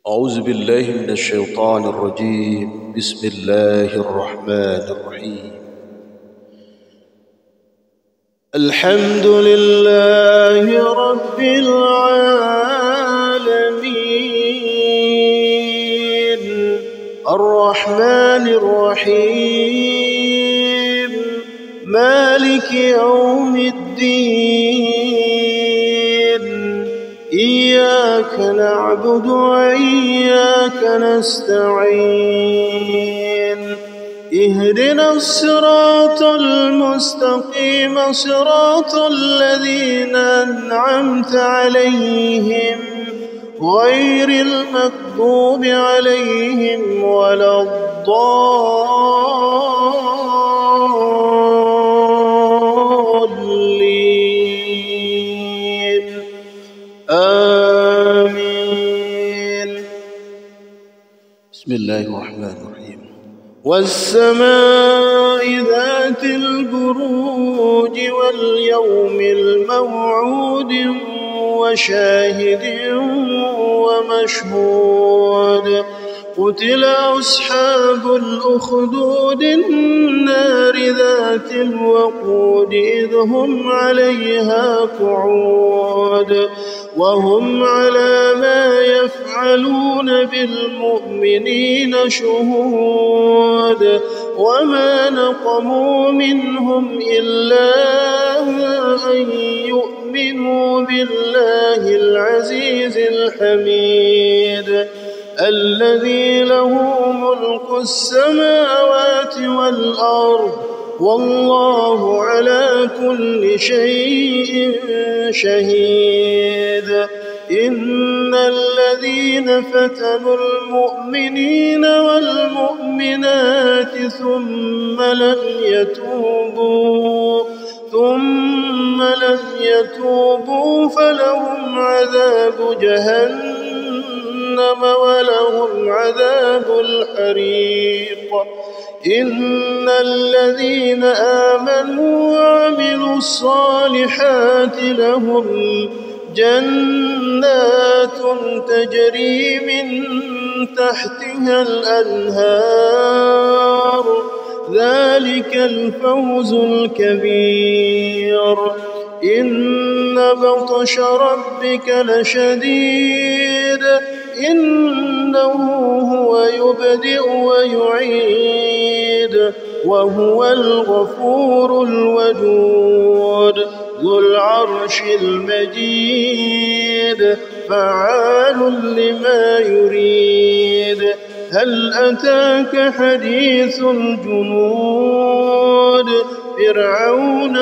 أعوذ بالله من الشيطان الرجيم. بسم الله الرحمن الرحيم. الحمد لله رب العالمين الرحمن الرحيم مالك يوم الدين إياك نعبد وإياك نستعين اهدنا الصراط المستقيم صراط الذين أنعمت عليهم غير المغضوب عليهم ولا الضالين آمين. بسم الله الرحمن الرحيم. والسماء ذات البروج واليوم الموعود وشاهد ومشهود قتل أصحاب الأخدود النار ذات الوقود إذ هم عليها قعود وهم على ما يفعلون بالمؤمنين شهود وما نقموا منهم إلا أن يؤمنوا بالله العزيز الحميد الذي له ملك السماوات والأرض والله على كل شيء شهيد. إن الذين فتنوا المؤمنين والمؤمنات ثم لم يتوبوا فلهم عذاب جهنم ولهم عذاب الحريق. إن الذين آمنوا وعملوا الصالحات لهم جنات تجري من تحتها الأنهار ذلك الفوز الكبير. إن بطش ربك لشديد إنه هو يبدئ ويعيد وهو الغفور الودود ذو العرش المجيد فعال لما يريد. هل أتاك حديث الجنود فرعون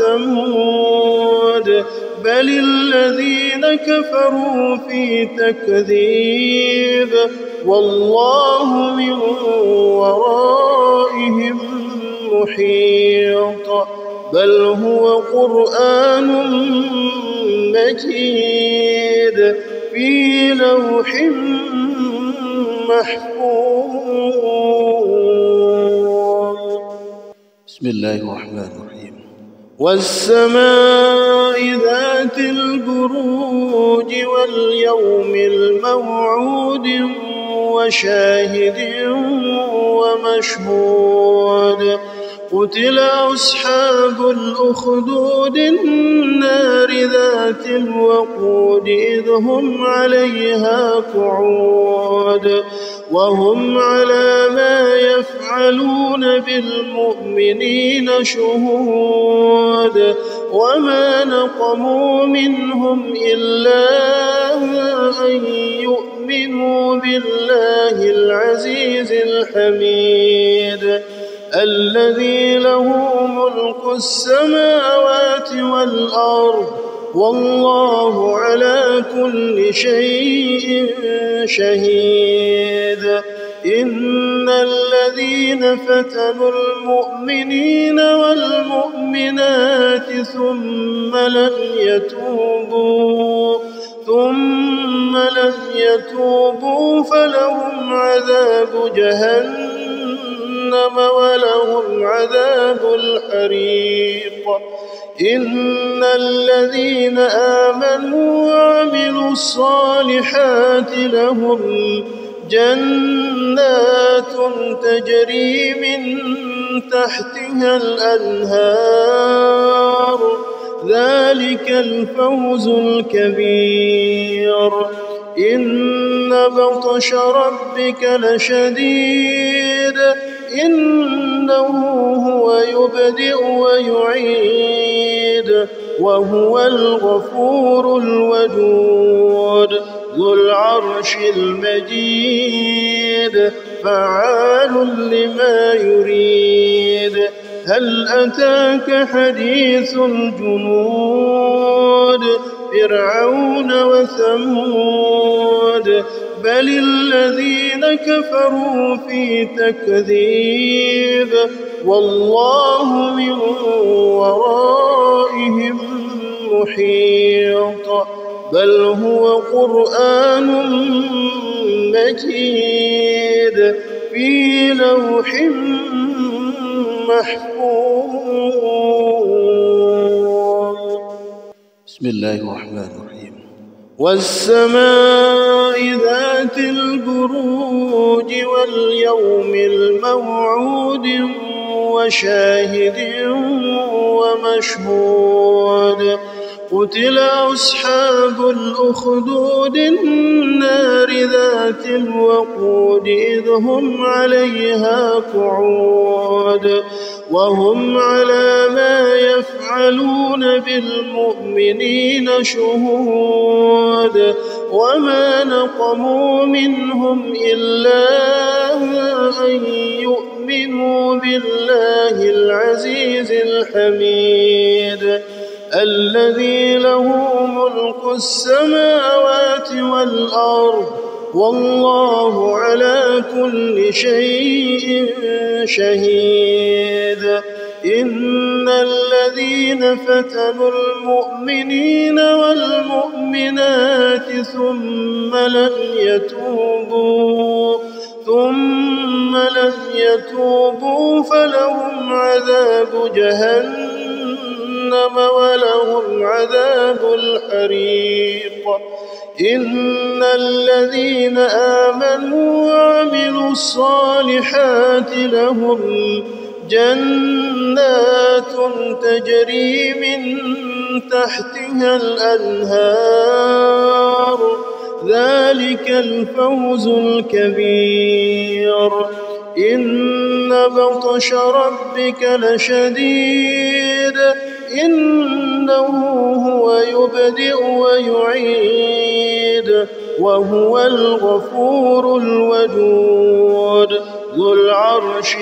وثمود بل الذين كفروا في تكذيب والله من ورائهم محيط بل هو قرآن مجيد في لوح محفوظ. بسم الله الرحمن الرحيم. والسماء ذات البروج واليوم الموعود وشاهد ومشهود قتل أصحاب الأخدود النار ذات الوقود إذ هم عليها قعود وهم على ما يفعلون بالمؤمنين شهود وما نقموا منهم إلا أن يؤمنوا بالله العزيز الحميد الذي له ملك السماوات والأرض والله على كل شيء شهيد. إن الذين فتنوا المؤمنين والمؤمنات ثم لم يتوبوا فلهم عذاب جهنم ولهم عذاب الحريق. إن الذين آمنوا وعملوا الصالحات لهم جنات تجري من تحتها الأنهار ذلك الفوز الكبير إن بطش ربك لشديد إنه هو يبدئ ويعيد وهو الغفور الودود ذو العرش المجيد فعال لما يريد هل أتاك حديث الجنود فرعون وثمود بل الذين كفروا في تكذيب والله من ورائهم محيط بل هو قرآن مجيد في لوح محفوظ. بسم الله الرحمن الرحيم. والسماء ذات البروج واليوم الموعود وشاهد ومشهود قتل أصحاب الأخدود النار ذات الوقود إذ هم عليها قعود وهم على ما يفعلون بالمؤمنين شهود وما نقموا منهم إلا أن يؤمنوا بالله العزيز الحميد الذي له ملك السماوات والأرض والله على كل شيء شهيد إن الذين فتنوا المؤمنين والمؤمنات ثم لم يتوبوا فلهم عذاب جهنم ولهم عذاب الحريق إن الذين آمنوا وعملوا الصالحات لهم جنات تجري من تحتها الأنهار ذلك الفوز الكبير إن بطش ربك لشديد إنه هو يبدئ ويعيد وهو الغفور الودود ذو العرش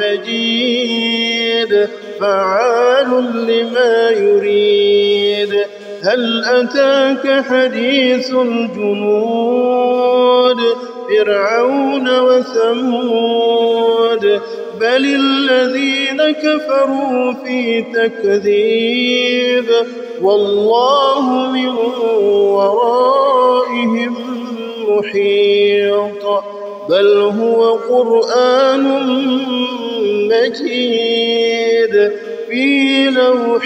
المجيد فعال لما يريد هل أتاك حديث الجنود فرعون وثمود بل الذين كفروا في تكذيب والله من ورائهم محيط بل هو قرآن مجيد في لوح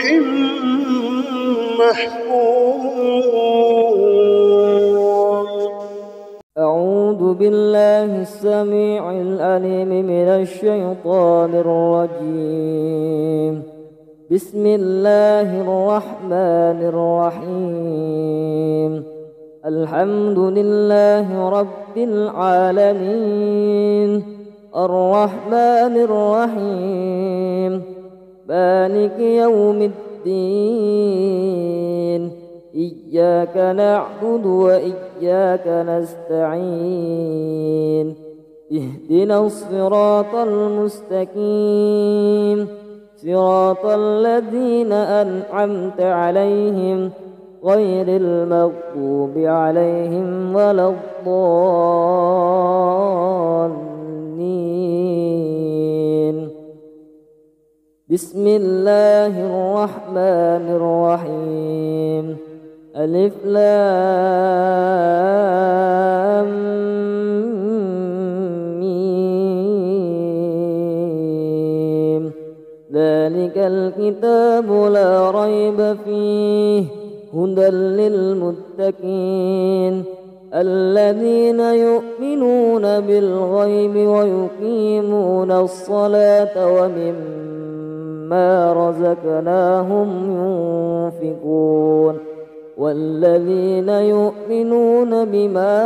محفوظ. أعوذ بالله السميع العليم من الشيطان الرجيم. بسم الله الرحمن الرحيم. الحمد لله رب العالمين الرحمن الرحيم مالك يوم الدين إياك نعبد وإياك نستعين اهدنا الصراط المستقيم صراط الذين أنعمت عليهم غير المغضوب عليهم ولا الضالين. بسم الله الرحمن الرحيم. ألف لام ميم ذلك الكتاب لا ريب فيه هدى للمتقين الذين يؤمنون بالغيب ويقيمون الصلاة ومما رزقناهم ينفقون والذين يؤمنون بما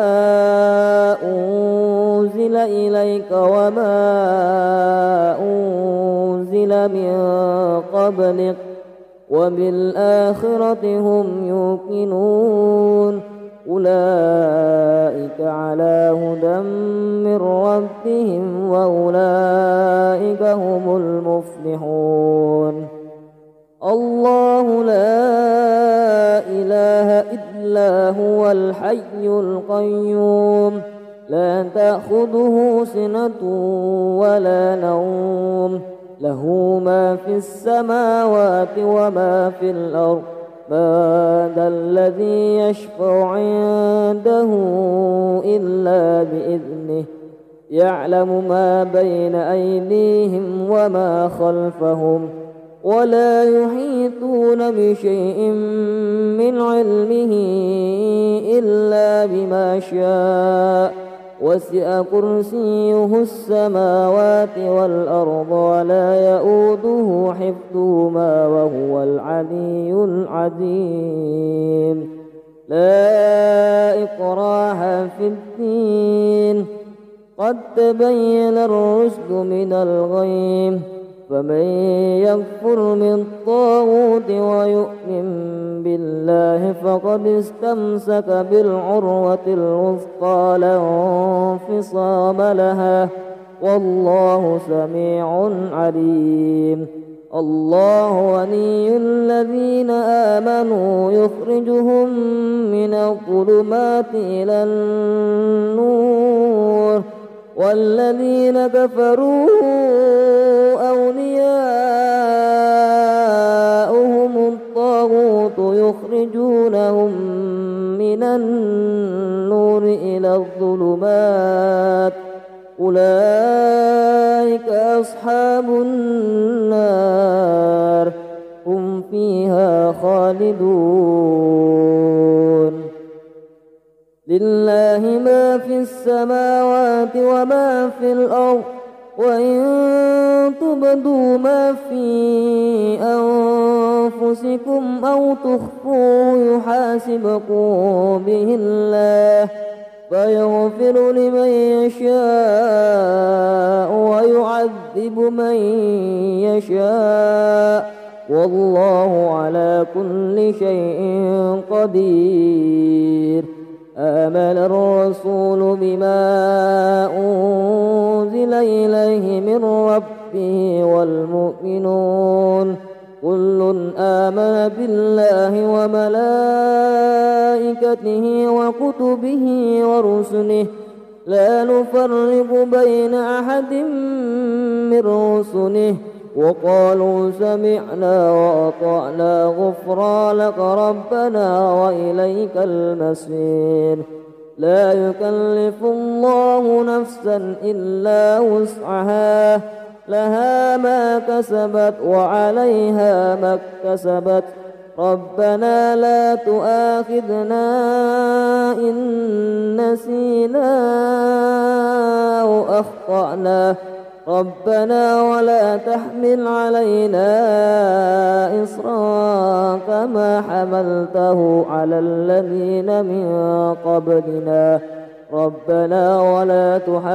أنزل إليك وما أنزل من قبلك وبالآخرة هم يوقنون أولئك على هدى من ربهم وأولئك هم المفلحون الله لا إله إلا هو الحي القيوم لا تأخذه سنة ولا نوم له ما في السماوات وما في الأرض من ذا الذي يشفع عنده إلا بإذنه يعلم ما بين أيديهم وما خلفهم ولا يحيطون بشيء من علمه إلا بما شاء وسع كرسيه السماوات والأرض ولا يؤوده حفظهما وهو العلي العظيم لا إكراه في الدين قد تبين الرشد من الغي فمن يكفر بالطاغوت ويؤمن بالله فقد استمسك بالعروة الوثقى لا انفصام لها والله سميع عليم الله ولي الذين آمنوا يخرجهم من الظلمات إلى النور والذين كفروا أولياؤهم الطاغوت يخرجونهم من النور إلى الظلمات أولئك أصحاب النار هم فيها خالدون لله ما في السماوات وما في الأرض وإن تبدوا ما في أنفسكم أو تخفوه يحاسبكم به الله فيغفر لمن يشاء ويعذب من يشاء والله على كل شيء قدير آمن الرسول بما أنزل إليه من ربه والمؤمنون كل آمن بالله وملائكته وكتبه ورسله لا نفرق بين أحد من رسله وقالوا سمعنا وأطعنا غفرانك ربنا وإليك المصير لا يكلف الله نفسا إلا وسعها لها ما كسبت وعليها ما اكتسبت ربنا لا تؤاخذنا إن نسينا أو أخطأنا ربنا ولا تحمل علينا إصرا كما حملته على الذين من قبلنا ربنا ولا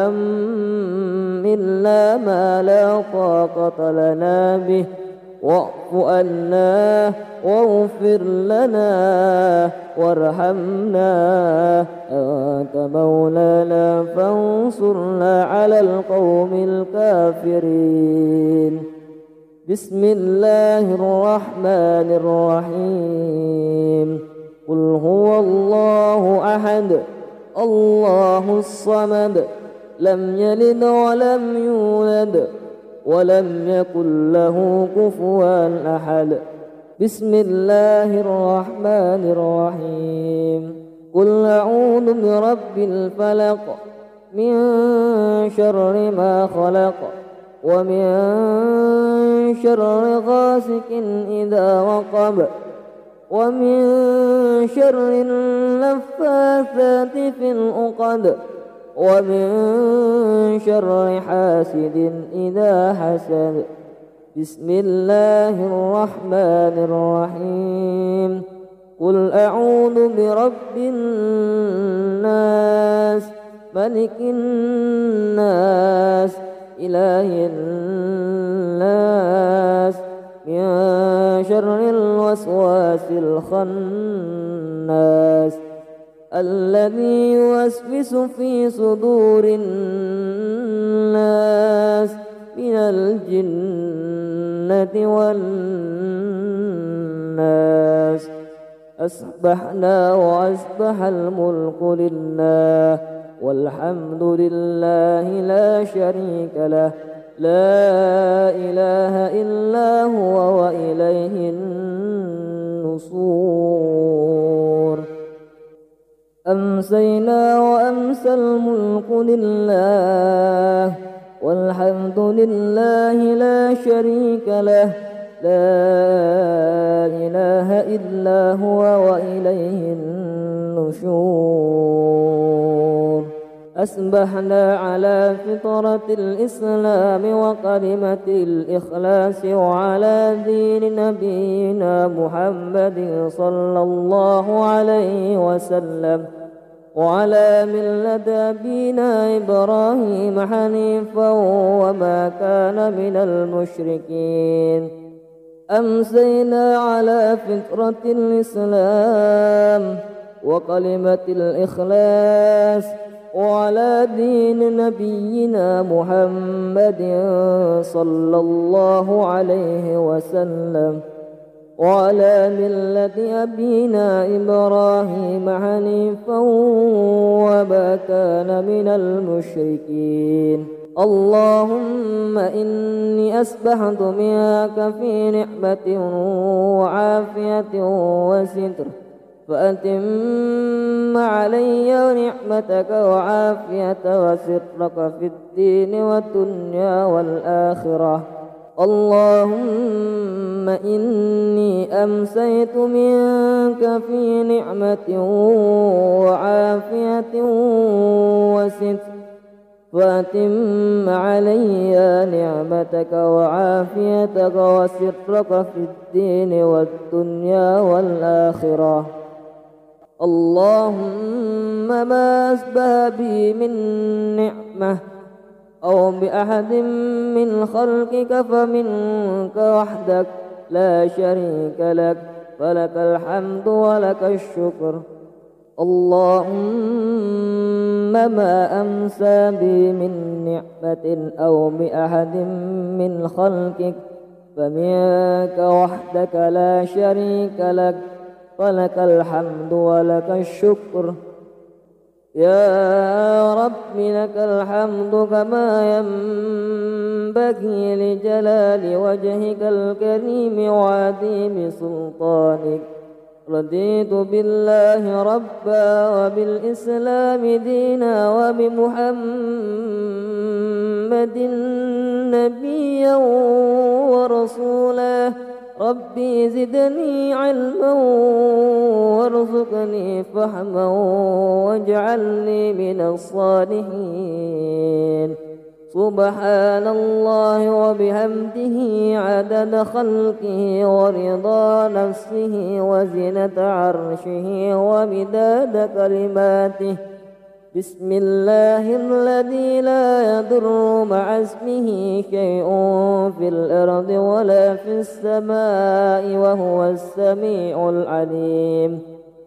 تحملنا ما لا طاقة لنا به واعف عنا واغفر لنا وارحمنا أنت مولانا فانصرنا على القوم الكافرين بسم الله الرحمن الرحيم قل هو الله أحد الله الصمد لم يلد ولم يولد ولم يكن له كفوا أحد بسم الله الرحمن الرحيم قل أعوذ برب الفلق من شر ما خلق ومن شر غاسق إذا وقب ومن شر النفاثات في العقد ومن شر حاسد إذا حسد. بسم الله الرحمن الرحيم. قل أعوذ برب الناس ملك الناس إله الناس من شر الوسواس الخناس الذي يوسوس في صدور الناس من الجنة والناس. أصبحنا وأصبح الملك لله والحمد لله لا شريك له لا إله إلا هو وإليه النشور. أمسينا وأمسى الملك لله والحمد لله لا شريك له لا إله إلا هو وإليه النشور. أصبحنا على فطرة الإسلام وكلمة الإخلاص وعلى دين نبينا محمد صلى الله عليه وسلم وعلى ملة أبينا إبراهيم حنيفا وما كان من المشركين. أمسينا على فطرة الإسلام وكلمة الإخلاص وعلى دين نبينا محمد صلى الله عليه وسلم وعلى ملة أبينا إبراهيم حنيفا وما كان من المشركين. اللهم إني أسبحت منك في نعمة وعافية وستر فأتم علي نعمتك وعافية وسترك في الدين والدنيا والآخرة. اللهم إني أمسيت منك في نعمة وعافية وستر فأتم علي نعمتك وعافيتك وسترك في الدين والدنيا والآخرة. اللهم ما أسبه بي من نعمة أو بأحد من خلقك فمنك وحدك لا شريك لك فلك الحمد ولك الشكر. اللهم ما أمسى بي من نعمة أو بأحد من خلقك فمنك وحدك لا شريك لك فلك الحمد ولك الشكر. يا رب لك الحمد كما ينبغي لجلال وجهك الكريم وعظيم سلطانك. رضيت بالله ربا وبالإسلام دينا وبمحمد نبيا ورسولا. ربي زدني علما وارزقني فهما واجعلني من الصالحين. سبحان الله وبحمده عدد خلقه ورضا نفسه وزنة عرشه ومداد كلماته. بسم الله الذي لا يضر مع اسمه شيء في الأرض ولا في السماء وهو السميع العليم.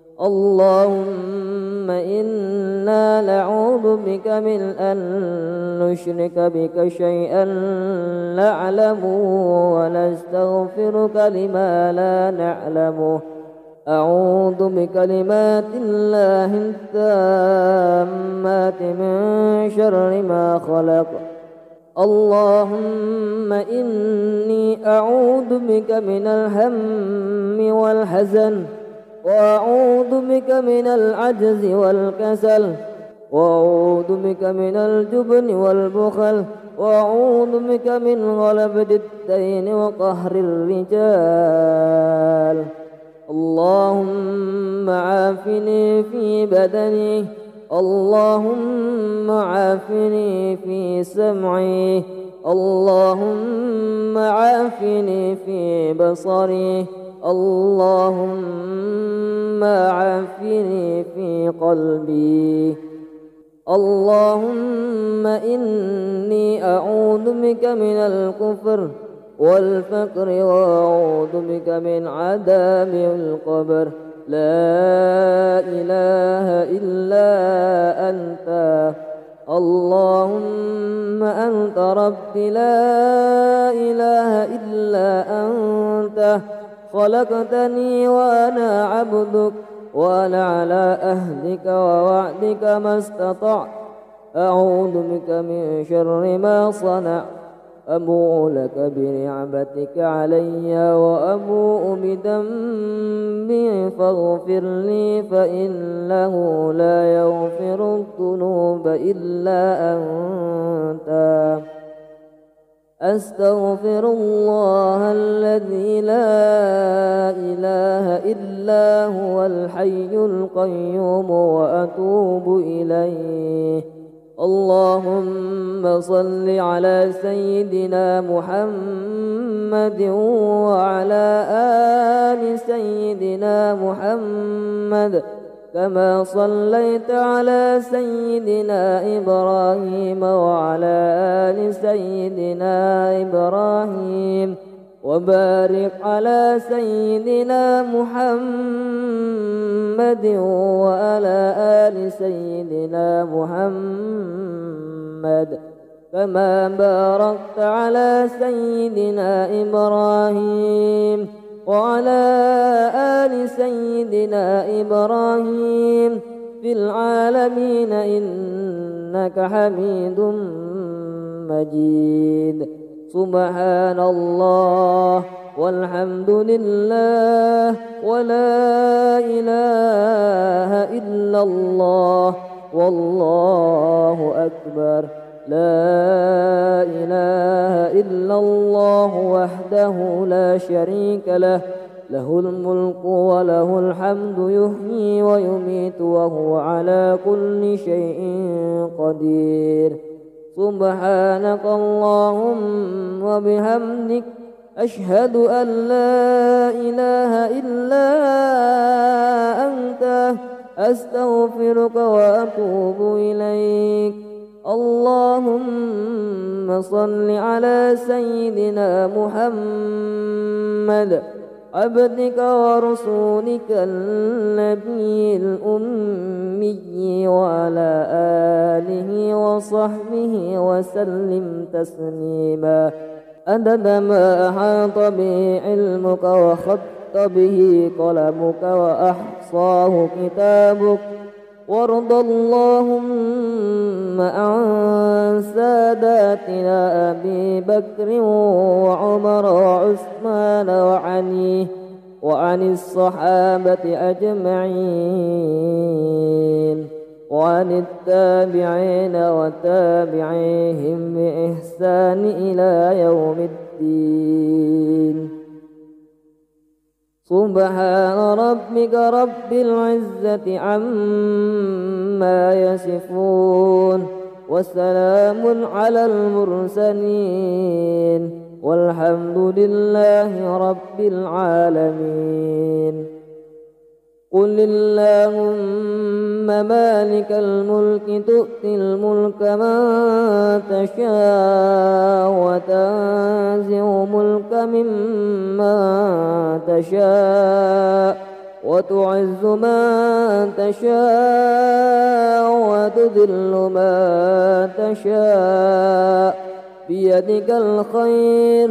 اللهم إنا نعوذ بك من أن نشرك بك شيئا نعلمه ونستغفرك لما لا نعلمه. أعوذ بكلمات الله التامات من شر ما خلق. اللهم إني أعوذ بك من الهم والحزن وأعوذ بك من العجز والكسل وأعوذ بك من الجبن والبخل وأعوذ بك من غلبة الدين وقهر الرجال. اللهم عافني في بدني، اللهم عافني في سمعي، اللهم عافني في بصري، اللهم عافني في قلبي. اللهم إني أعوذ بك من الكفر والفقر وأعوذ بك من عذاب القبر. لا إله إلا أنت، اللهم أنت ربي لا إله إلا أنت، خلقتني وأنا عبدك، وأنا على أهدك ووعدك ما استطعت، أعوذ بك من شر ما صنعت، أبوء لك بنعمتك علي وأبوء بذنبي فاغفر لي، فإنه لا يغفر الذنوب إلا أنت. أستغفر الله الذي لا إله إلا هو الحي القيوم وأتوب إليه. اللهم صل على سيدنا محمد وعلى آل سيدنا محمد كما صليت على سيدنا إبراهيم وعلى آل سيدنا إبراهيم، وبارك على سيدنا محمد وعلى آل سيدنا محمد كما باركت على سيدنا إبراهيم وعلى آل سيدنا إبراهيم في العالمين إنك حميد مجيد. سبحان الله والحمد لله ولا إله إلا الله والله أكبر. لا إله إلا الله وحده لا شريك له، له الملك وله الحمد، يحيي ويميت وهو على كل شيء قدير. سبحانك اللهم وبحمدك، أشهد أن لا إله إلا أنت، أستغفرك وأتوب إليك. اللهم صل على سيدنا محمد عبدك ورسولك النبي الأمي وعلى آله وصحبه وسلم تسليما عدد ما أحاط به علمك وخط به قلمك وأحصاه كتابك. وارض اللهم عن ساداتنا أبي بكر وعمر وعثمان وعن الصحابة أجمعين، وعن التابعين وتابعيهم بإحسان إلى يوم الدين. سبحان ربك رب العزة عما يصفون، وسلام على المرسلين، والحمد لله رب العالمين. قل اللهم مالك الملك تؤتي الملك من تشاء وتنزع الملك ممن تشاء وتعز من تشاء وتذل من تشاء، بيدك الخير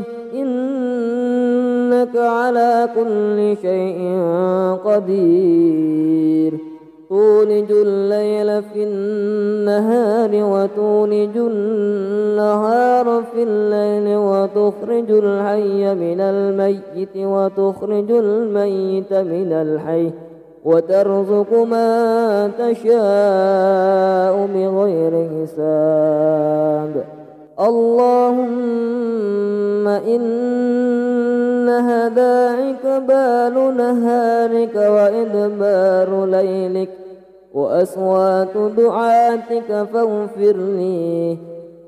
إنك على كل شيء قدير. تولج الليل في النهار وتولج النهار في الليل، وتخرج الحي من الميت وتخرج الميت من الحي، وترزق من تشاء بغير حساب. اللهم إنها داعك بال نهارك وإدبار ليلك وأصوات دعاتك فاغفر لي.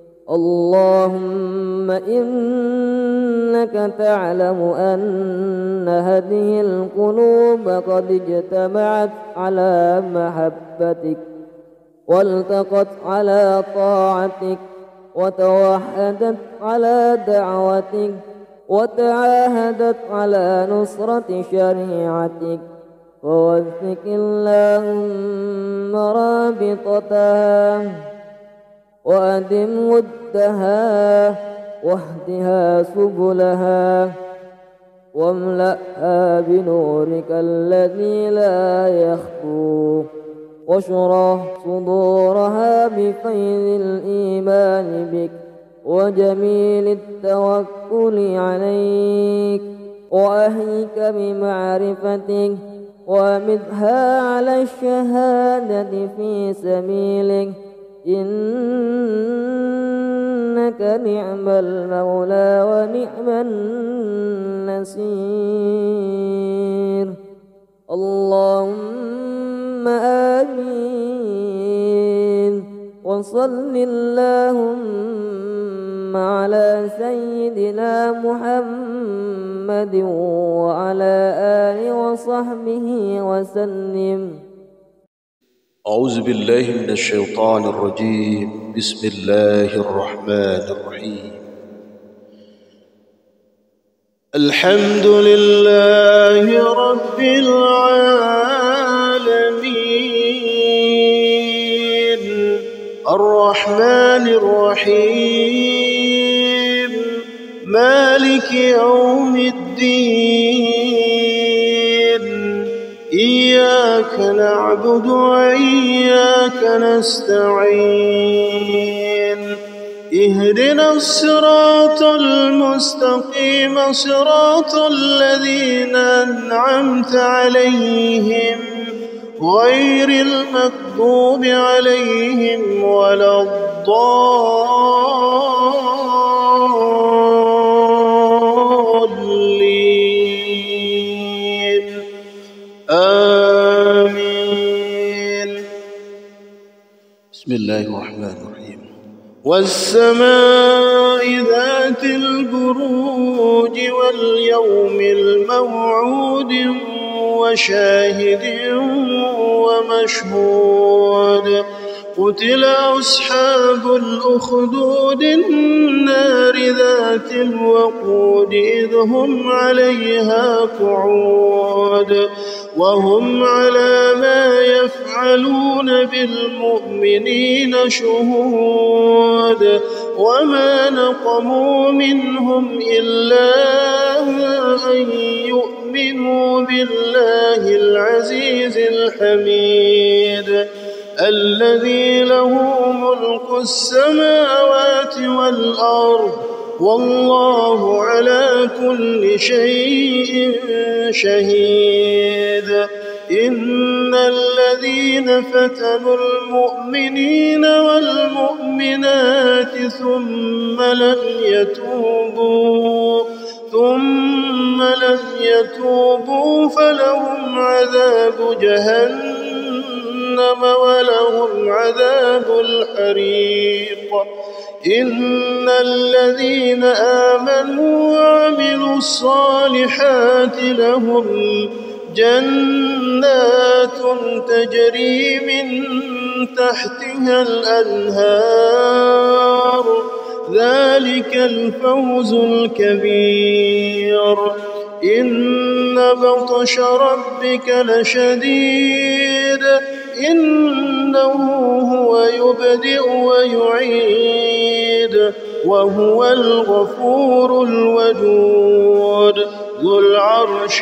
اللهم إنك تعلم أن هذه القلوب قد اجتمعت على محبتك والتقت على طاعتك وتوحدت على دعوتك وتعاهدت على نصرة شريعتك، ووفق اللهم رابطتها وأدم ودها واهدها سبلها واملأها بنورك الذي لا يخفو، واشرح صدورها بفيض الإيمان بك وجميل التوكل عليك، وأهيك بمعرفتك وأمدها على الشهادة في سبيلك، إنك نعم المولى ونعم النصير. اللهم آمين. وصل اللهم على سيدنا محمد وعلى آله وصحبه وسلم. أعوذ بالله من الشيطان الرجيم. بسم الله الرحمن الرحيم. الحمد لله رب العالمين الرحمن الرحيم مالك يوم الدين، إياك نعبد وإياك نستعين، اهدنا الصراط المستقيم صراط الذين أنعمت عليهم غير المغضوب عليهم ولا الضالين. آمين. بسم الله الرحمن الرحيم. والسماء ذات البروج واليوم الموعود وشاهد ومشهود، قتل أصحاب الأخدود النار ذات الوقود إذ هم عليها قعود وهم على ما يفعلون بالمؤمنين شهود، وما نقموا منهم إلا أن يؤمنوا بالله العزيز الحميد الذي له ملك السماوات والأرض والله على كل شيء شهيد. إن الذين فتنوا المؤمنين والمؤمنات ثم لم يتوبوا فلهم عذاب جهنم ولهم عذاب الحريق. إن الذين آمنوا وعملوا الصالحات لهم جنات تجري من تحتها الأنهار، ذلك الفوز الكبير. إن بطش ربك لشديد، إنه هو يبدئ ويعيد وهو الغفور الودود ذو العرش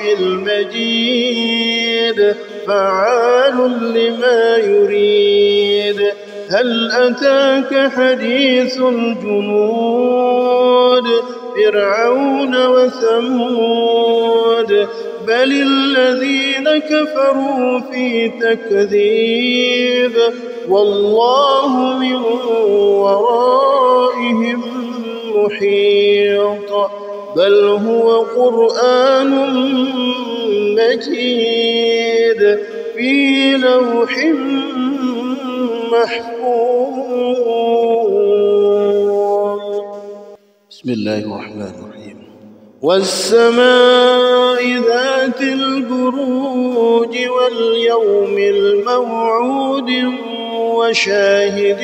المجيد فعال لما يريد. هل أتاك حديث الجنود فرعون وثمود بل الذين كفروا في تكذيب والله من ورائهم محيط بل هو قرآن مجيد في لوح محفوظ. بسم الله الرحمن الرحيم. والسماء ذات البروج واليوم الموعود وشاهد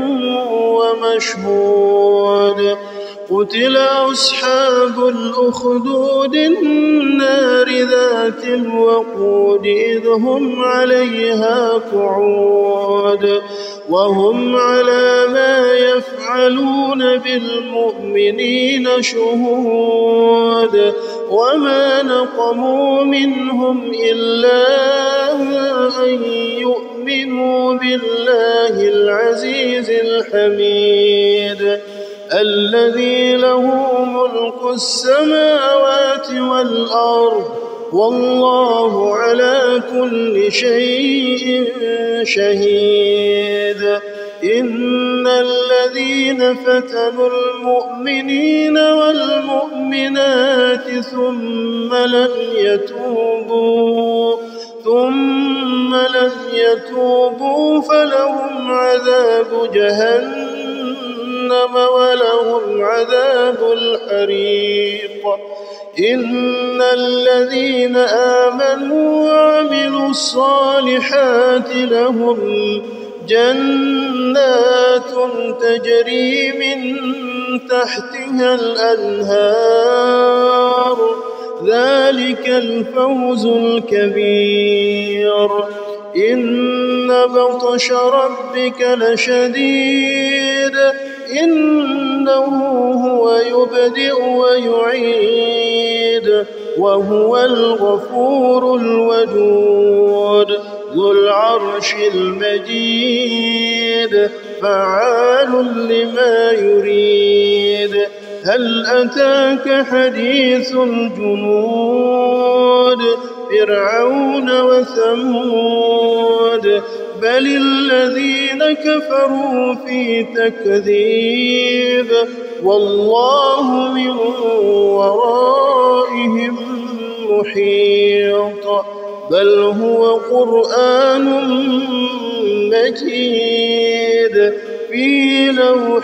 ومشهود قتل أصحاب الأخدود النار ذات الوقود إذ هم عليها قعود وهم على ما يفعلون بالمؤمنين شهود وما نقموا منهم إلا أن يؤمنوا بالله العزيز الحميد الذي له ملك السماوات والأرض والله على كل شيء شهيد. إن الذين فتنوا المؤمنين والمؤمنات ثم لم يتوبوا فلهم عذاب جهنم ولهم عذاب الحريق. إن الذين آمنوا وعملوا الصالحات لهم جنات تجري من تحتها الأنهار ذلك الفوز الكبير. إن بطش ربك لشديد إنه هو يبدئ ويعيد وهو الغفور الودود ذو العرش المجيد فعال لما يريد. هل أتاك حديث الجنود فرعون وثمود بل الذين كفروا في تكذيب والله من ورائهم محيط بل هو قرآن مجيد في لوح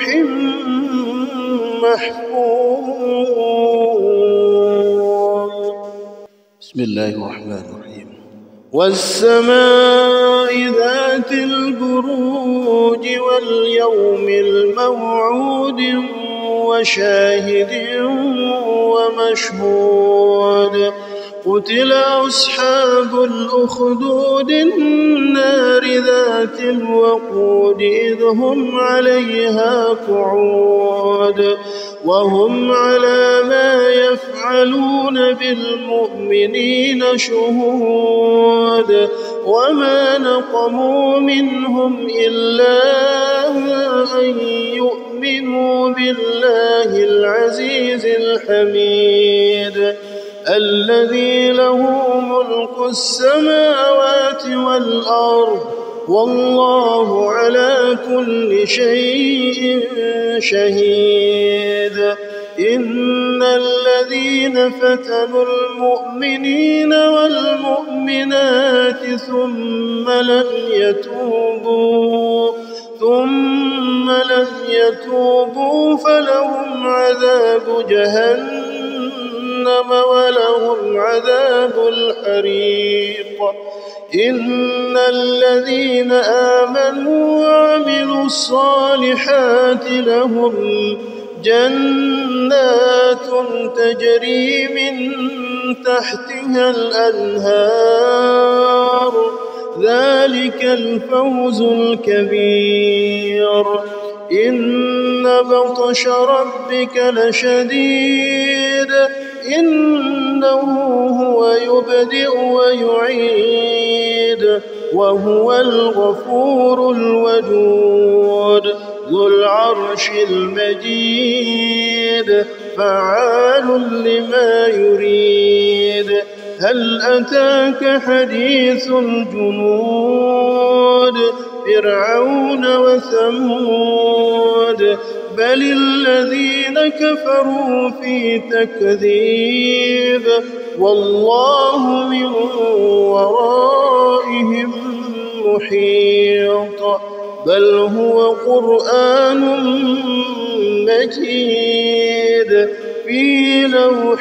محفوظ. بسم الله الرحمن الرحيم. والسماء ذات البروج واليوم الموعود وشاهد ومشهود قتل أصحاب الأخدود النار ذات الوقود إذ هم عليها قعود وهم على ما يفعلون بالمؤمنين شهود وما نقموا منهم إلا أن يؤمنوا بالله العزيز الحميد الذي له ملك السماوات والأرض والله على كل شيء شهيد. إن الذين فتنوا المؤمنين والمؤمنات ثم لم يتوبوا فلهم عذاب جهنم ولهم عذاب الحريق. إن الذين آمنوا وعملوا الصالحات لهم جنات تجري من تحتها الأنهار ذلك الفوز الكبير. إن بطش ربك لشديد إنه هو يبدئ ويعيد وهو الغفور الودود ذو العرش المجيد فعال لما يريد. هل أتاك حديث الجنود فرعون وثمود بل الذين كفروا في تكذيب والله من ورائهم محيط بل هو قرآن مجيد في لوح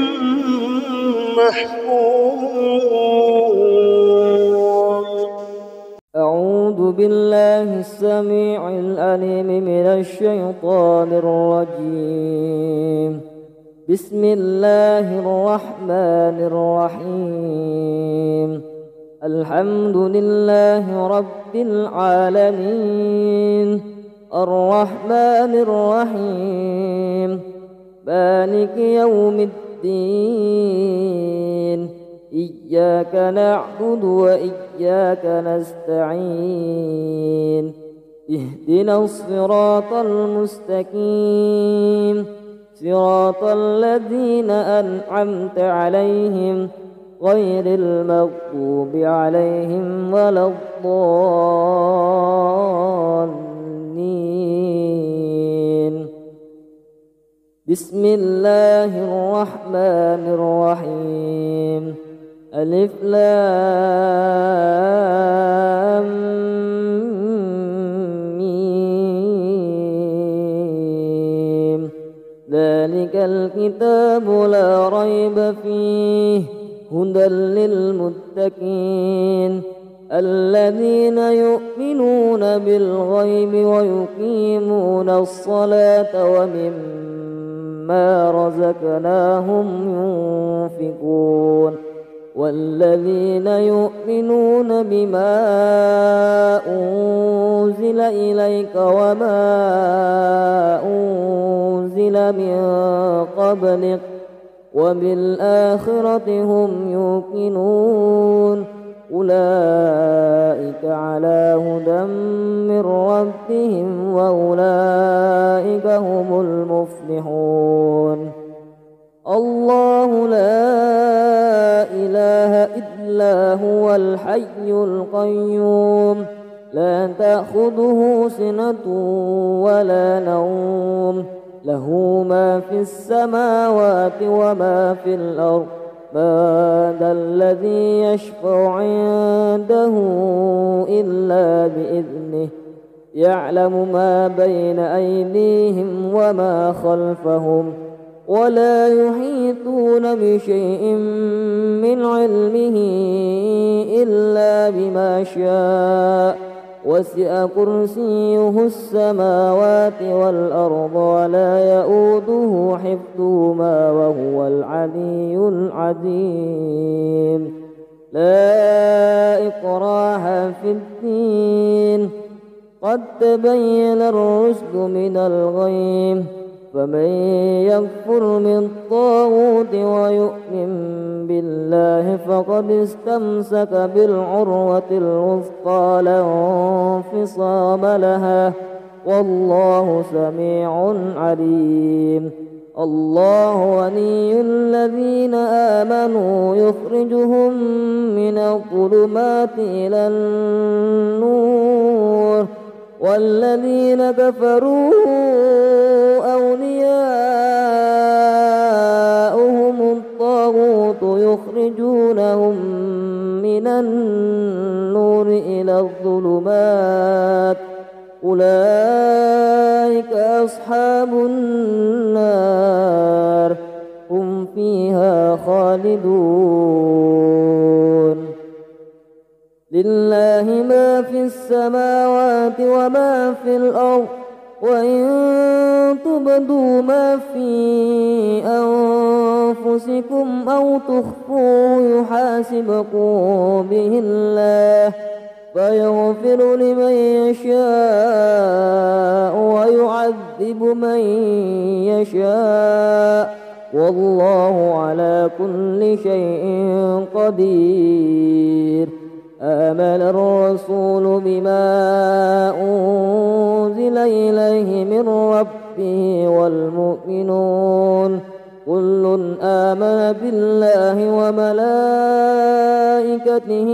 محفوظ. أعوذ بالله السميع العليم من الشيطان الرجيم. بسم الله الرحمن الرحيم. الحمد لله رب العالمين الرحمن الرحيم مالك يوم الدين إياك نعبد وإياك نستعين اهدنا الصراط المستقيم صراط الذين أنعمت عليهم غير المغضوب عليهم ولا الضالين. بسم الله الرحمن الرحيم. ألف لام ميم. ذلك الكتاب لا ريب فيه هدى للمتقين الذين يؤمنون بالغيب ويقيمون الصلاة ومما رزقناهم ينفقون والذين يؤمنون بما أنزل إليك وما أنزل من قبلك وبالآخرة هم يوقنون أولئك على هدى من ربهم وأولئك هم المفلحون. الله لا إله إلا هو الحي القيوم لا تأخذه سنة ولا نوم له ما في السماوات وما في الأرض من ذا الذي يشفع عنده إلا بإذنه يعلم ما بين أيديهم وما خلفهم ولا يحيطون بشيء من علمه إلا بما شاء وسع كرسيه السماوات والأرض ولا يؤوده حفظهما وهو العلي العظيم. لا إكراه في الدين قد تبين الرشد من الغي فمن يكفر بالطاغوت ويؤمن بالله فقد استمسك بالعروة الوثقى لا انفصام لها والله سميع عليم. الله ولي الذين آمنوا يخرجهم من الظلمات إلى النور والذين كفروا أولياؤهم الطاغوت يخرجونهم من النور إلى الظلمات أولئك أصحاب النار هم فيها خالدون. لله ما في السماوات وما في الأرض وإن تبدوا ما في أنفسكم أو تخفوه يحاسبكم به الله فيغفر لمن يشاء ويعذب من يشاء والله على كل شيء قدير. آمن الرسول بما أنزل إليه من ربه والمؤمنون كل آمن بالله وملائكته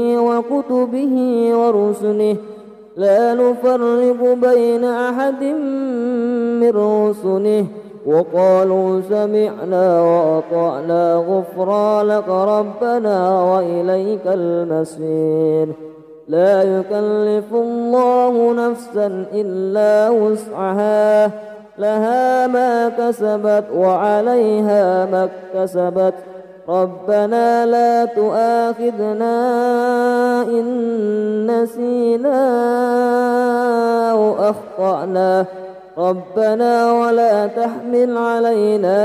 وكتبه ورسله لا نفرق بين أحد من رسله وقالوا سمعنا وأطعنا غفرانك ربنا وإليك المصير. لا يكلف الله نفسا إلا وسعها، لها ما كسبت وعليها ما اكتسبت. ربنا لا تؤاخذنا إن نسينا أو أخطأنا، ربنا ولا تحمل علينا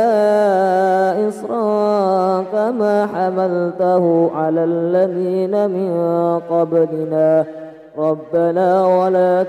إصرا كما حملته على الذين من قبلنا، ربنا ولا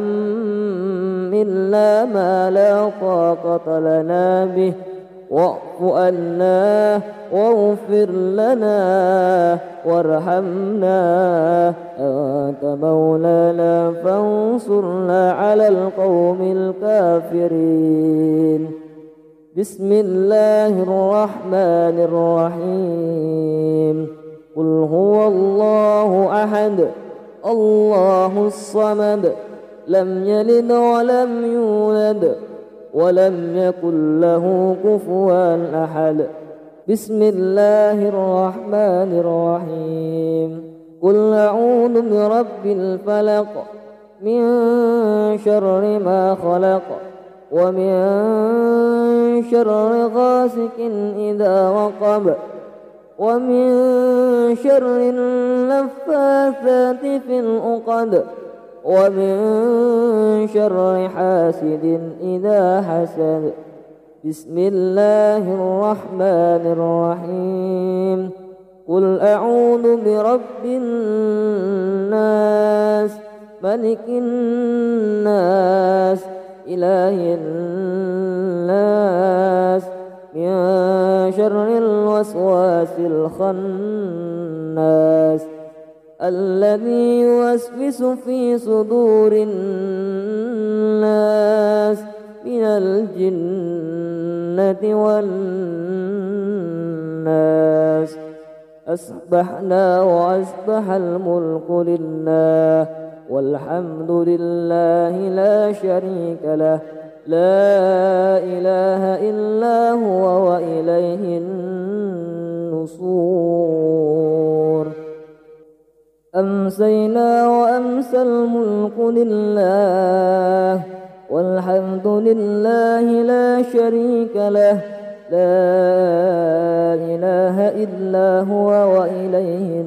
تحملنا ما لا طاقة لنا به، واعف عنا واغفر لنا وارحمنا أنت مولانا فانصرنا على القوم الكافرين. بسم الله الرحمن الرحيم. قل هو الله أحد الله الصمد لم يلد ولم يولد ولم يكن له كفوا أحد. بسم الله الرحمن الرحيم. قل أعوذ برب الفلق من شر ما خلق ومن شر غاسق إذا وقب ومن شر النفاثات في العقد ومن شر حاسد إذا حسد. بسم الله الرحمن الرحيم. قل أعوذ برب الناس ملك الناس إله الناس من شر الوسواس الخناس الذي يوسوس في صدور الناس من الجنة والناس. أصبحنا وأصبح الملك لله والحمد لله لا شريك له لا إله إلا هو وإليه النشور. أمسينا وأمسى الملك لله والحمد لله لا شريك له لا إله إلا هو وإليه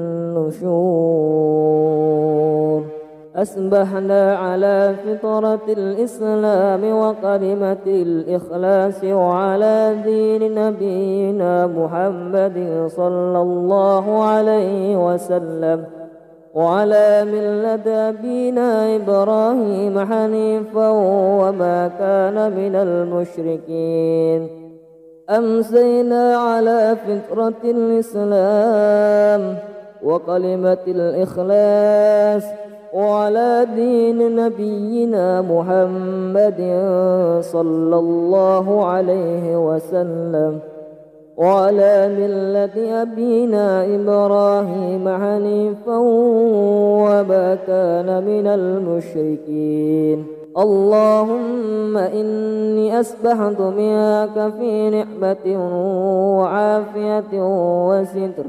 النشور. أصبحنا على فطرة الإسلام وكلمة الإخلاص وعلى دين نبينا محمد صلى الله عليه وسلم وعلى ملة أبينا إبراهيم حنيفا وما كان من المشركين. أمسينا على فطرة الإسلام وكلمة الإخلاص وعلى دين نبينا محمد صلى الله عليه وسلم وعلى ملة أبينا إبراهيم حنيفا وما كان من المشركين. اللهم إني أسبحت منك في نعمة وعافية وستر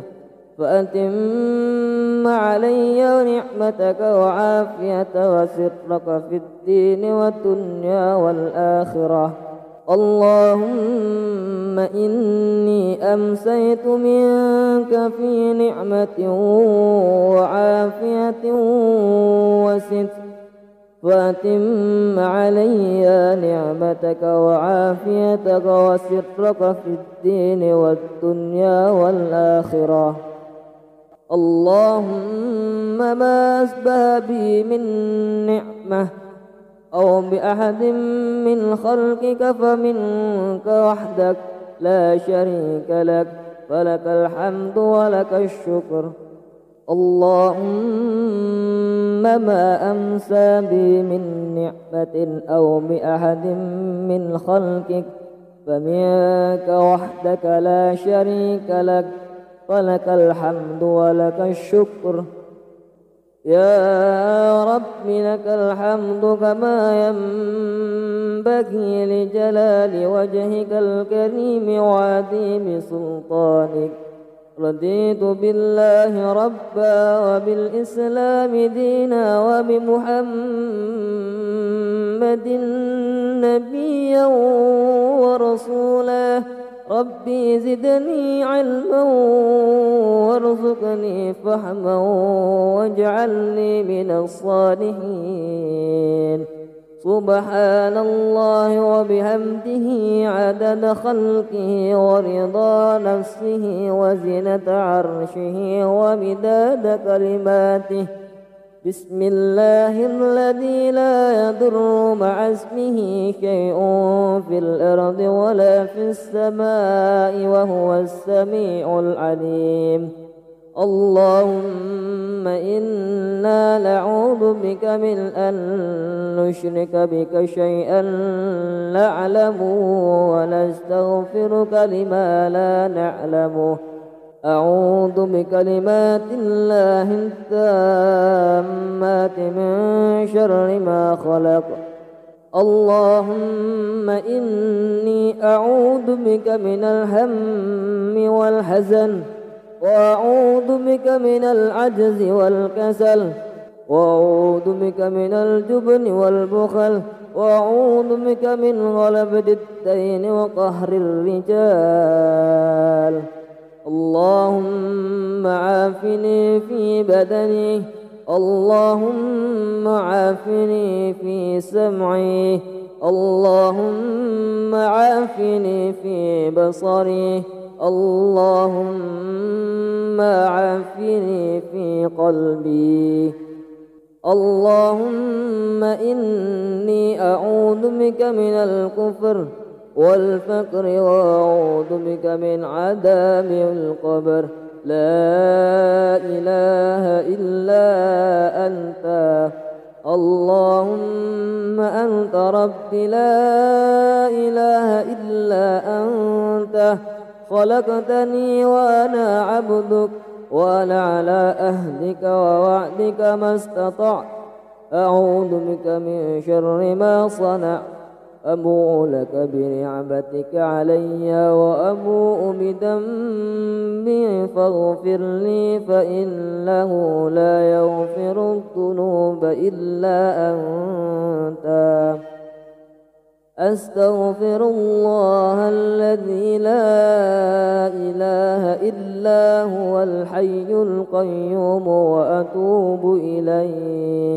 فأتم علي نعمتك وعافية وسترك في الدين والدنيا والآخرة. اللهم إني أمسيت منك في نعمة وعافية وستر فأتم علي نعمتك وعافيتك وسترك في الدين والدنيا والآخرة. اللهم ما أسبه بي من نعمة أو بأحد من خلقك فمنك وحدك لا شريك لك فلك الحمد ولك الشكر. اللهم ما أمسى بي من نعمة أو بأحد من خلقك فمنك وحدك لا شريك لك فلك الحمد ولك الشكر. يا رب لك الحمد كما ينبغي لجلال وجهك الكريم وعظيم سلطانك. رضيت بالله ربا وبالإسلام دينا وبمحمد نبيا ورسولا. ربي زدني علما وارزقني فهما واجعلني من الصالحين. سبحان الله وبحمده عدد خلقه ورضا نفسه وزنة عرشه ومداد كلماته. بسم الله الذي لا يضر مع اسمه شيء في الأرض ولا في السماء وهو السميع العليم. اللهم إنا نعوذ بك من أن نشرك بك شيئا نعلمه ونستغفرك لما لا نعلمه. أعوذ بكلمات الله التامات من شر ما خلق. اللهم إني أعوذ بك من الهم والحزن، وأعوذ بك من العجز والكسل، وأعوذ بك من الجبن والبخل، وأعوذ بك من غلبة الدين وقهر الرجال. اللهم عافني في بدني، اللهم عافني في سمعي، اللهم عافني في بصري، اللهم عافني في قلبي. اللهم إني أعوذ بك من الكفر والفقر وأعوذ بك من عذاب القبر. لا إله إلا أنت. اللهم أنت ربي لا إله إلا أنت. خلقتني وأنا عبدك وأنا على أهدك ووعدك ما استطعت. أعوذ بك من شر ما صنعت. أبوء لك بنعمتك علي وأبوء بذنبي فاغفر لي فإنه لا يغفر الذنوب إلا أنت. أستغفر الله الذي لا إله إلا هو الحي القيوم وأتوب إليه.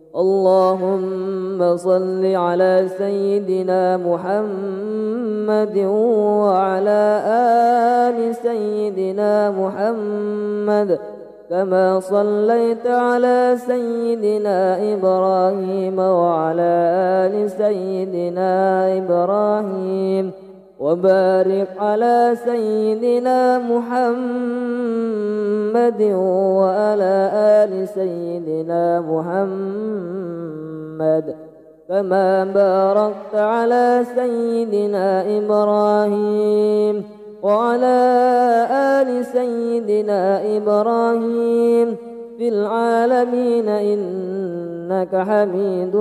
اللهم صل على سيدنا محمد وعلى آل سيدنا محمد كما صليت على سيدنا إبراهيم وعلى آل سيدنا إبراهيم، وبارك على سيدنا محمد وعلى آل سيدنا محمد كما باركت على سيدنا إبراهيم وعلى آل سيدنا إبراهيم في العالمين إنك حميد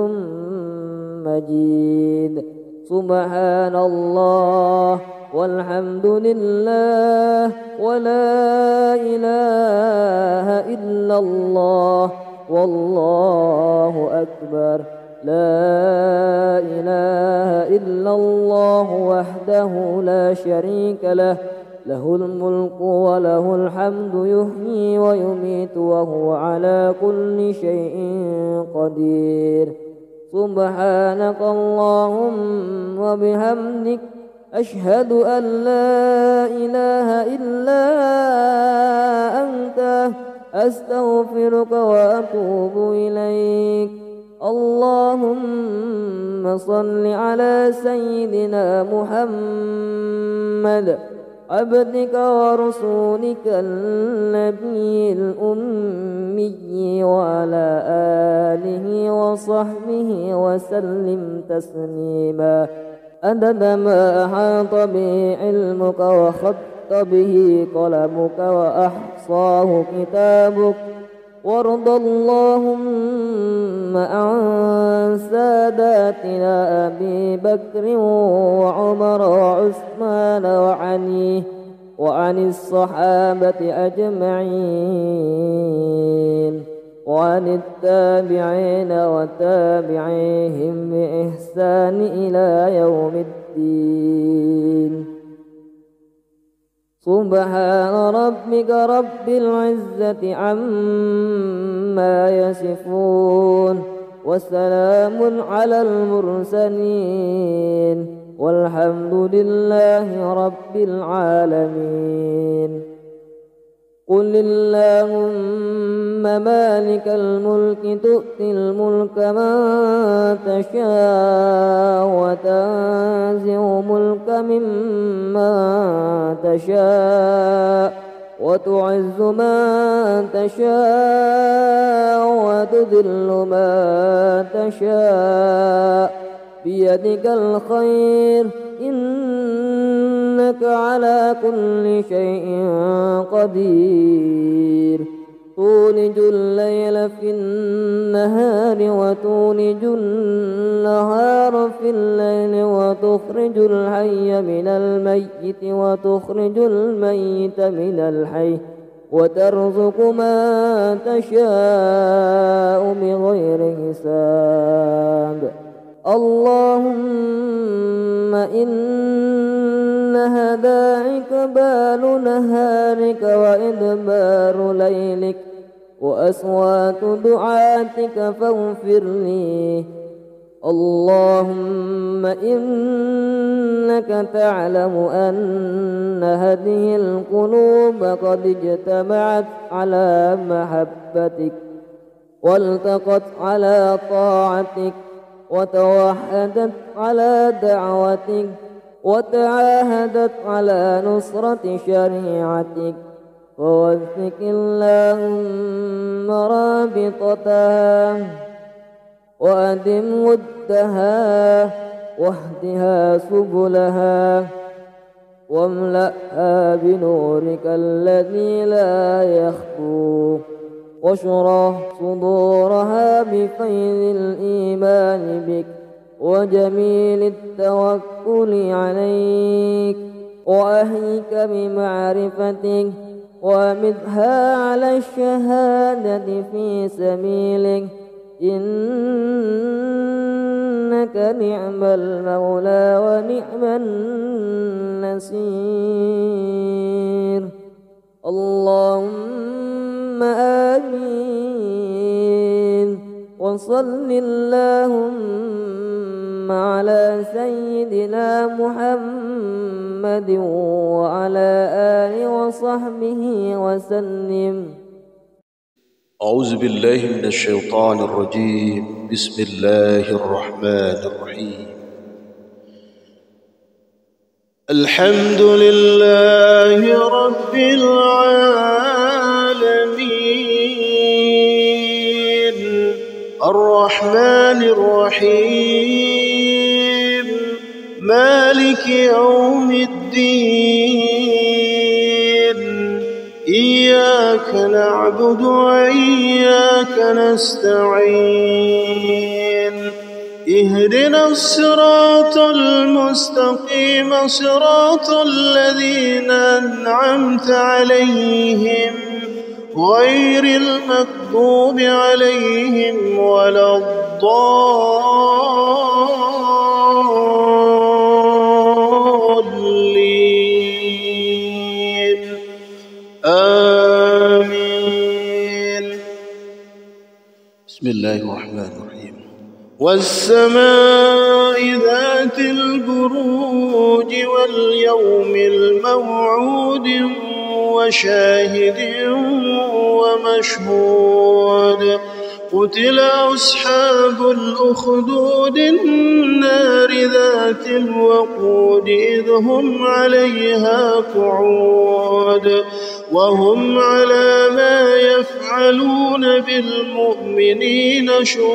مجيد. سبحان الله والحمد لله ولا إله إلا الله والله أكبر. لا إله إلا الله وحده لا شريك له، له الملك وله الحمد يحيي ويميت وهو على كل شيء قدير. سبحانك اللهم وبحمدك أشهد أن لا إله إلا أنت أستغفرك وأتوب إليك. اللهم صل على سيدنا محمد عبدك ورسولك النبي الأمي وعلى آله وصحبه وسلم تسليما عدد ما أحاط به علمك وخط به قلمك وأحصاه كتابك. وارض اللهم عن ساداتنا أبي بكر وعمر وعثمان وعن الصحابة أجمعين وعن التابعين وتابعيهم بإحسان إلى يوم الدين. سبحان ربك رب العزة عما يصفون وسلام على المرسلين والحمد لله رب العالمين. قل اللهم مالك الملك تؤتي الملك من تشاء وتنزع الملك ممن تشاء وتعز من تشاء وتذل من تشاء بيدك الخير إنك على كل شيء قدير. تولج الليل في النهار وتولج النهار في الليل وتخرج الحي من الميت وتخرج الميت من الحي وترزق من تشاء بغير حساب. اللهم إنها داعك بال نهارك وإدبار ليلك وأصوات دعاتك فاغفر لي. اللهم إنك تعلم أن هذه القلوب قد اجتمعت على محبتك والتقت على طاعتك وتوحدت على دعوتك وتعاهدت على نصرة شريعتك فوثق اللهم رابطتها وأدم ودها واهدها سبلها واملأها بنورك الذي لا يخفو واشرح صدورها بفيض الإيمان بك وجميل التوكل عليك وأهيك بمعرفتك وأمدها على الشهادة في سبيلك إنك نعم المولى ونعم النصير. اللهم آمين. وصل اللهم على سيدنا محمد وعلى آله وصحبه وسلم. أعوذ بالله من الشيطان الرجيم. بسم الله الرحمن الرحيم. الحمد لله رب العالمين الرحمن الرحيم مالك يوم الدين إياك نعبد وإياك نستعين اهدنا الصراط المستقيم صراط الذين أنعمت عليهم غير المغضوب عليهم ولا الضالين آمين. بسم الله الرحمن الرحيم. والسماء ذات البروج واليوم الموعود وشاهد ومشهود قتل أصحاب الأخدود النار ذات الوقود إذ هم عليها قعود وهم على ما يفعلون بالمؤمنين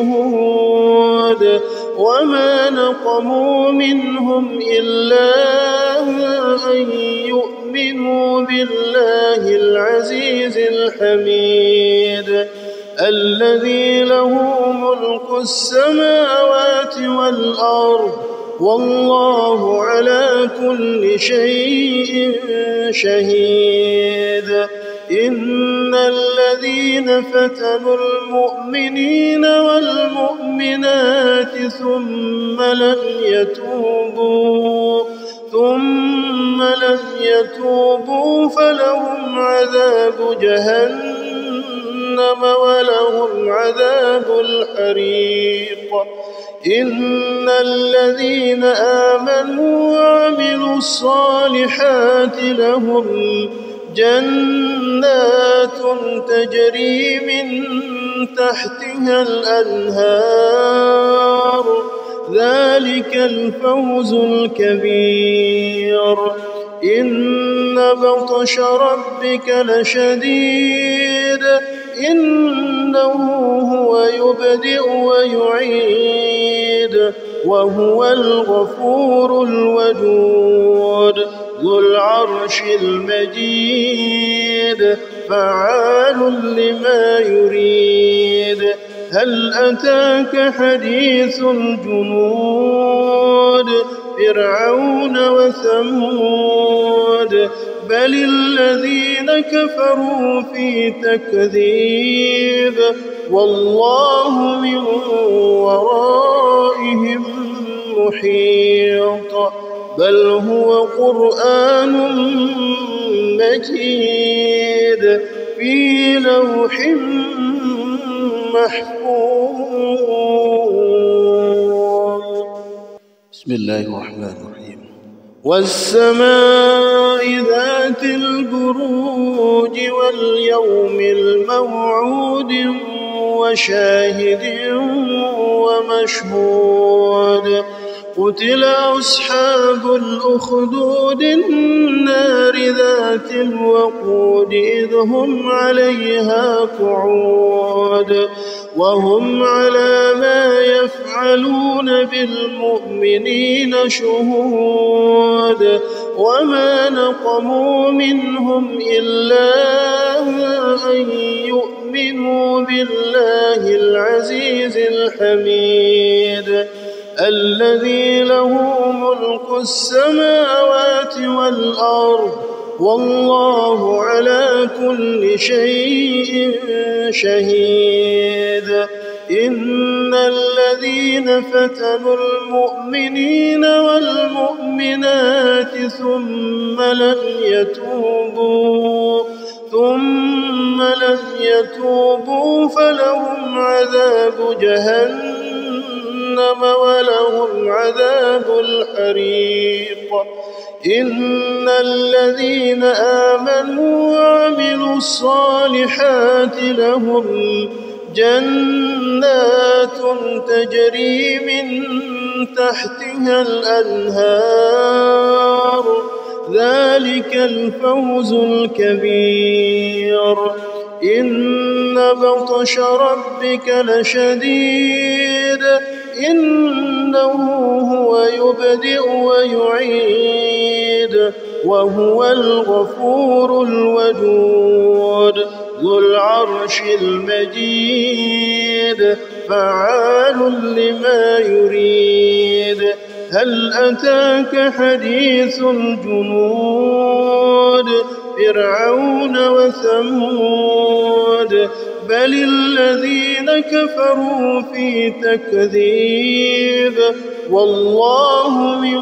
شهود وما نقموا منهم إلا أن يؤمنوا بالله العزيز الحميد الذي له ملك السماوات والأرض والله على كل شيء شهيد إن الذين فتنوا المؤمنين والمؤمنات ثم لم يتوبوا فلهم عذاب جهنم ولهم عذاب الحريق إن الذين آمنوا وعملوا الصالحات لهم جنات تجري من تحتها الأنهار ذلك الفوز الكبير إن بطش ربك لشديد إنه هو يبدئ ويعيد وهو الغفور الودود ذو العرش المجيد فعال لما يريد هل أتاك حديث الجنود فرعون وثمود بل الذين كفروا في تكذيب والله من ورائهم محيط بل هو قرآن مجيد في لوح محفوظ. بسم الله الرحمن الرحيم. والسماء ذات البروج واليوم الموعود وشاهد ومشهود قتل أصحاب الأخدود النار ذات الوقود إذ هم عليها قعود وهم على ما يفعلون بالمؤمنين شهود وما نقموا منهم إلا أن يؤمنوا بالله العزيز الحميد الذي له ملك السماوات والأرض والله على كل شيء شهيد إن الذين فتنوا المؤمنين والمؤمنات ثم لم يتوبوا فلهم عذاب جهنم ولهم عذاب الحريق إن الذين آمنوا وعملوا الصالحات لهم جنات تجري من تحتها الأنهار ذلك الفوز الكبير إن بطش ربك لشديد إنه هو يبدئ ويعيد وهو الغفور الودود ذو العرش المجيد فعال لما يريد هل أتاك حديث الجنود فرعون وثمود بل الذين كفروا في تكذيب والله من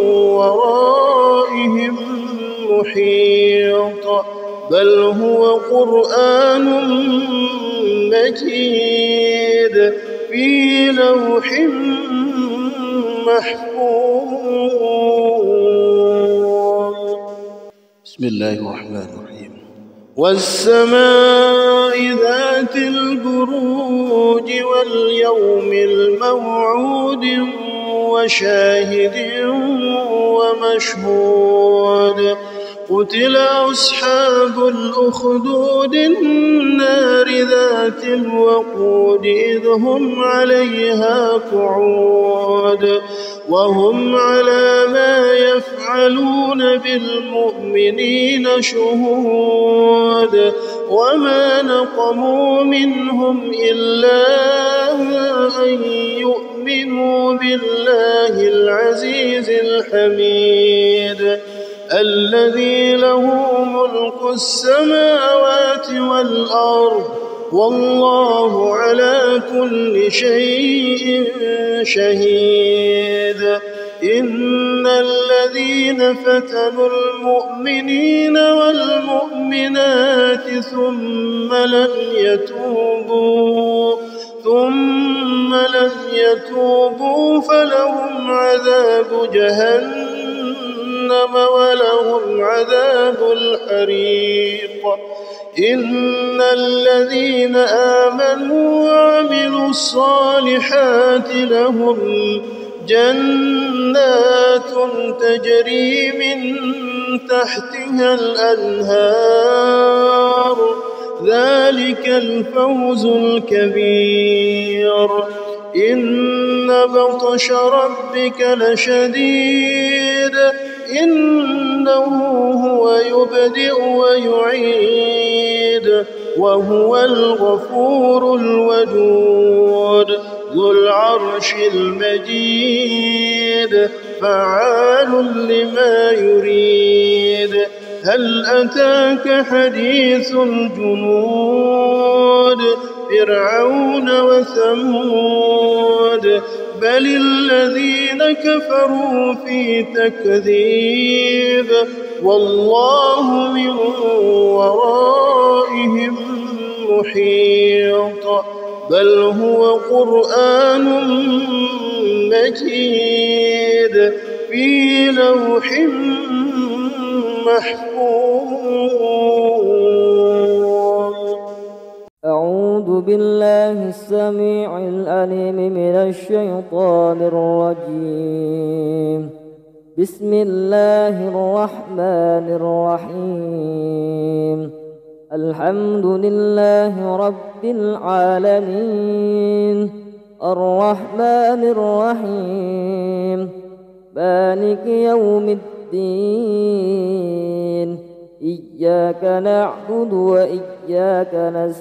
ورائهم محيط بل هو قرآن مجيد في لوح محفوظ. بسم الله الرحمن الرحيم. والسماء ذات البروج واليوم الموعود وشاهد ومشهود قتل أصحاب الأخدود النار ذات الوقود إذ هم عليها قعود وهم على ما يفعلون بالمؤمنين شهود وما نقموا منهم إلا أن يؤمنوا بالله العزيز الحميد الذي له ملك السماوات والأرض والله على كل شيء شهيد إن الذين فتنوا المؤمنين والمؤمنات ثم لم يتوبوا فلهم عذاب جهنم ولهم عذاب الحريق إن الذين آمنوا وعملوا الصالحات لهم جنات تجري من تحتها الأنهار ذلك الفوز الكبير إن بطش ربك لشديد إنه هو يبدئ ويعيد وهو الغفور الودود ذو العرش المجيد فعال لما يريد هل أتاك حديث الجنود فرعون وثمود بل الذين كفروا في تكذيب والله من ورائهم محيط بل هو قرآن مجيد في لوح محفوظ. أعوذ بالله السميع العليم من الشيطان الرجيم. بسم الله الرحمن الرحيم. الحمد لله رب العالمين الرحمن الرحيم مالك يوم الدين إياك نعبد وإياك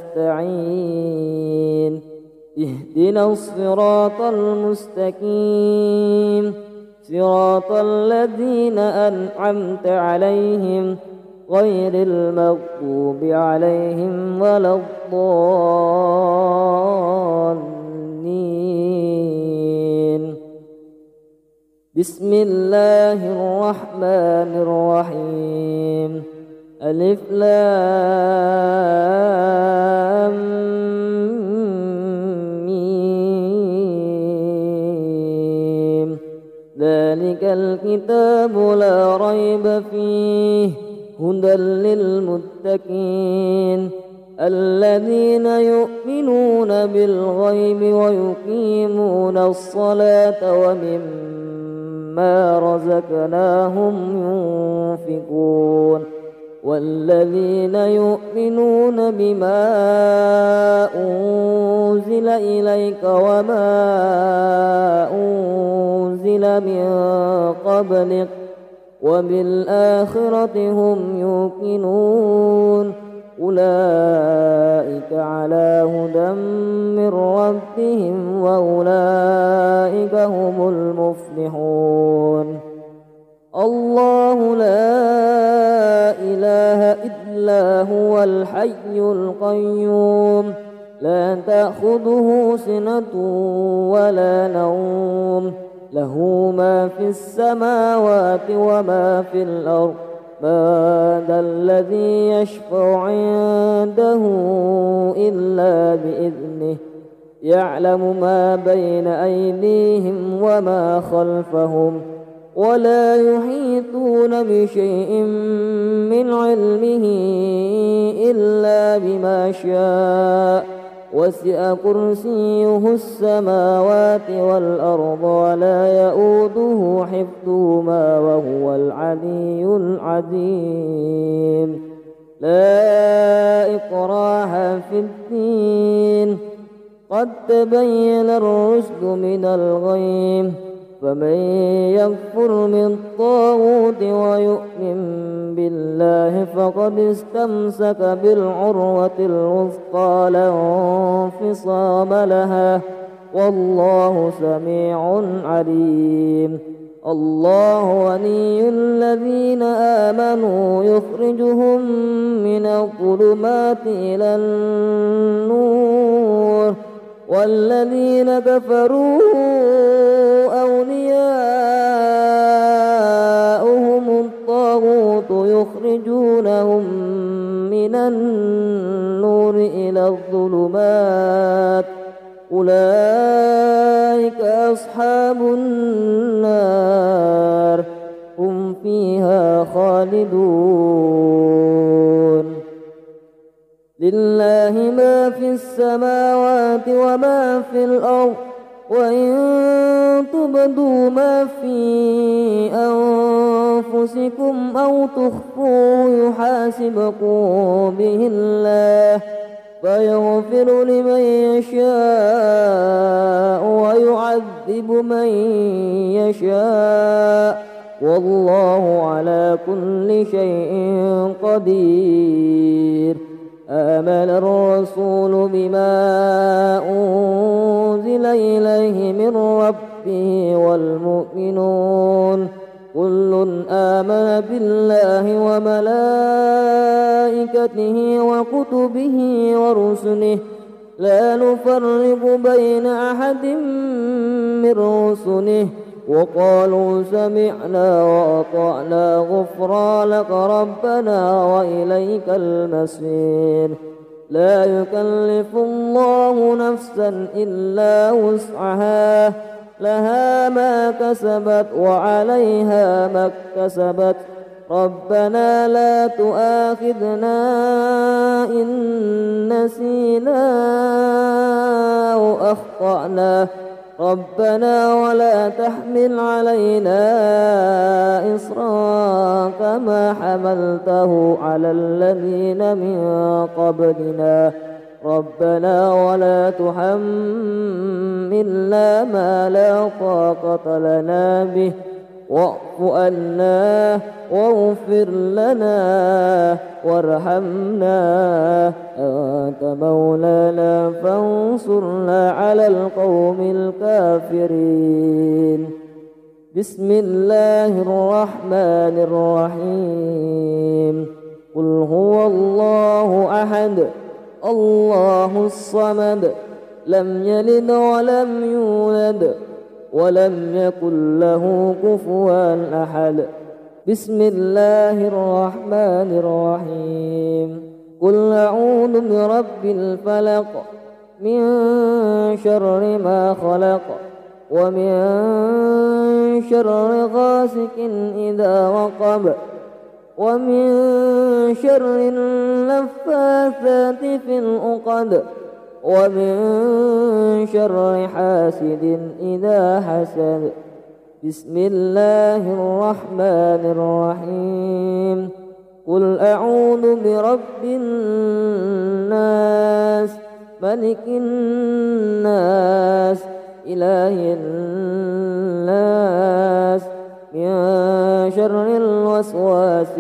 نستعين اهدنا الصراط المستقيم صراط الذين أنعمت عليهم غير المغضوب عليهم ولا الضالين. بسم الله الرحمن الرحيم. ألف لام ميم. ذلك الكتاب لا ريب فيه هدى للمتقين الذين يؤمنون بالغيب ويقيمون الصلاة ومما رزقناهم ينفقون والذين يؤمنون بما أنزل إليك وما أنزل من قبلك وبالآخرة هم يوقنون أولئك على هدى من ربهم وأولئك هم المفلحون. الله لا إله إلا هو الحي القيوم لا تأخذه سنة ولا نوم له ما في السماوات وما في الأرض ما ذا الذي يشفع عنده إلا بإذنه يعلم ما بين أيديهم وما خلفهم ولا يحيطون بشيء من علمه إلا بما شاء وسع كرسيه السماوات والأرض ولا يؤوده حفظهما وهو العلي العظيم. لا إكراه في الدين قد تبين الرشد من الغي فمن يكفر بالطاغوت ويؤمن بالله فقد استمسك بالعروة الوثقى لا انفصام لها والله سميع عليم. الله ولي الذين آمنوا يخرجهم من الظلمات إلى النور والذين كفروا أولياؤهم الطاغوت يخرجونهم من النور إلى الظلمات أولئك أصحاب النار هم فيها خالدون. لله ما في السماوات وما في الأرض وإن تبدوا ما في أنفسكم أو تخفوه يحاسبكم به الله فيغفر لمن يشاء ويعذب من يشاء والله على كل شيء قدير. آمن الرسول بما أنزل إليه من ربه والمؤمنون كل آمن بالله وملائكته وكتبه ورسله لا نفرق بين أحد من رسله وقالوا سمعنا وأطعنا غفرانك ربنا وإليك المصير. لا يكلف الله نفسا إلا وسعها لها ما كسبت وعليها ما اكتسبت ربنا لا تؤاخذنا إن نسينا أو أخطأنا ربنا ولا تحمل علينا إصرا كما حملته على الذين من قبلنا ربنا ولا تحملنا ما لا طاقة لنا به واعف عنا واغفر لنا وارحمنا أنت مولانا فانصرنا على القوم الكافرين. بسم الله الرحمن الرحيم. قل هو الله أحد الله الصمد لم يلد ولم يولد ولم يكن له كفوا أحد. بسم الله الرحمن الرحيم. قل أعوذ برب الفلق من شر ما خلق ومن شر غاسق إذا وقب ومن شر النفاثات في العقد ومن شر حاسد إذا حسد. بسم الله الرحمن الرحيم. قل أعوذ برب الناس ملك الناس إله الناس من شر الوسواس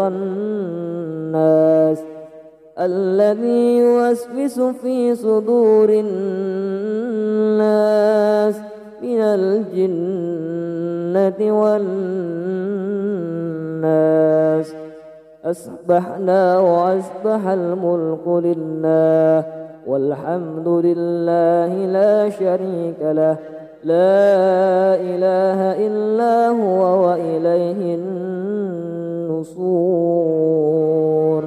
الخناس الذي يوسوس في صدور الناس من الجنة والناس. أصبحنا وأصبح الملك لله والحمد لله لا شريك له لا إله إلا هو وإليه النشور.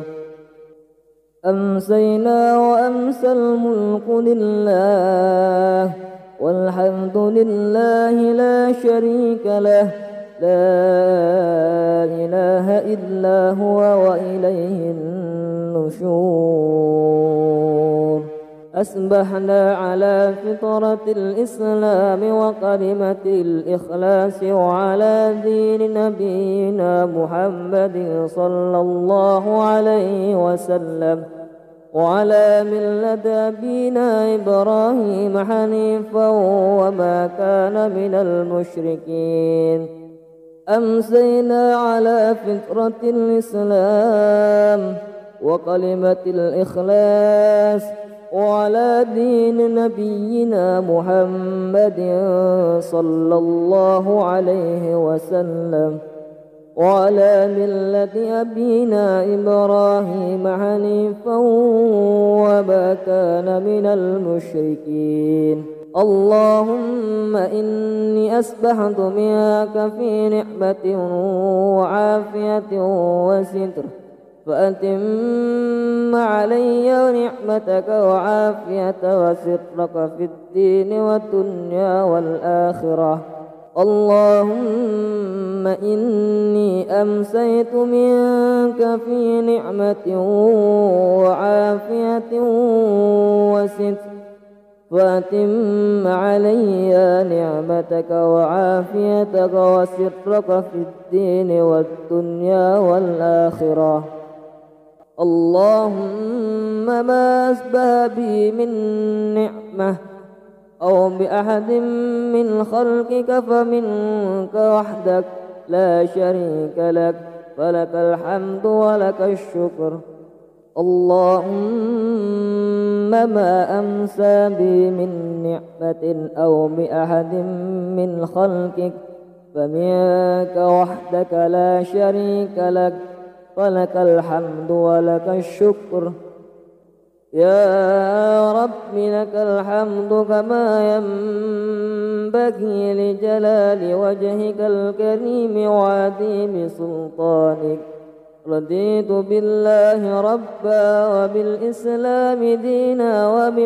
أمسينا وأمسى الملك لله والحمد لله لا شريك له لا إله إلا هو وإليه النشور. أصبحنا على فطرة الإسلام وكلمة الإخلاص وعلى دين نبينا محمد صلى الله عليه وسلم وعلى ملة أبينا إبراهيم حنيفا وما كان من المشركين. أمسينا على فطرة الإسلام وكلمة الإخلاص وعلى دين نبينا محمد صلى الله عليه وسلم وعلى ملة أبينا إبراهيم حنيفا وما كان من المشركين. اللهم إني أسبحت منك في نعمة وعافية وستر، فأتم علي نعمتك وعافية وسترك في الدين والدنيا والآخرة. اللهم إني أمسيت منك في نعمة وعافية وستر، فأتم علي نعمتك وعافيتك وسترك في الدين والدنيا والآخرة. اللهم ما أسبه بي من نعمة أو بأحد من خلقك فمنك وحدك لا شريك لك، فلك الحمد ولك الشكر. اللهم ما أمسى بي من نعمة أو بأحد من خلقك فمنك وحدك لا شريك لك، فلك الحمد ولك الشكر. يا رب لك الحمد كما ينبغي لجلال وجهك الكريم وعظيم سلطانك. رضيت بالله ربا وبالإسلام دينا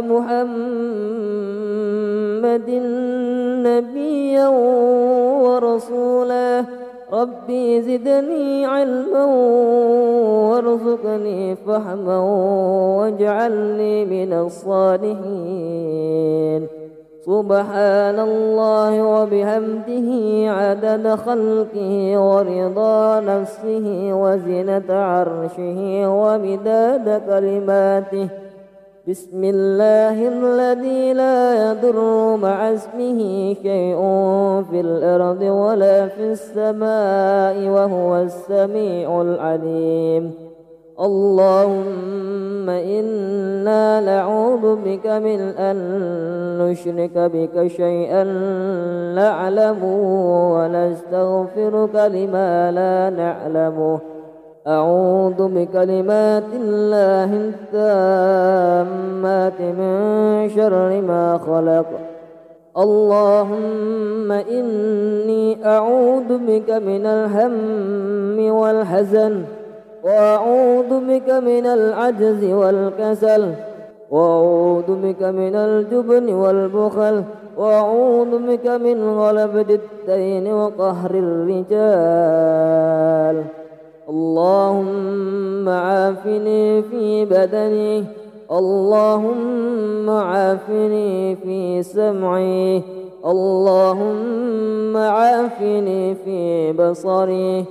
وبمحمد نبيا ورسولا. ربي زدني علما وارزقني فهما واجعلني من الصالحين. سبحان الله وبحمده عدد خلقه ورضا نفسه وزنة عرشه ومداد كلماته. بسم الله الذي لا يضر مع اسمه شيء في الأرض ولا في السماء وهو السميع العليم. اللهم إنا نعوذ بك من أن نشرك بك شيئا نعلمه ونستغفرك لما لا نعلمه. أعوذ بكلمات الله التامات من شر ما خلق. اللهم إني أعوذ بك من الهم والحزن، وأعوذ بك من العجز والكسل، وأعوذ بك من الجبن والبخل، وأعوذ بك من غلبة الدين وقهر الرجال. اللهم عافني في بدني، اللهم عافني في سمعي، اللهم عافني في بصري،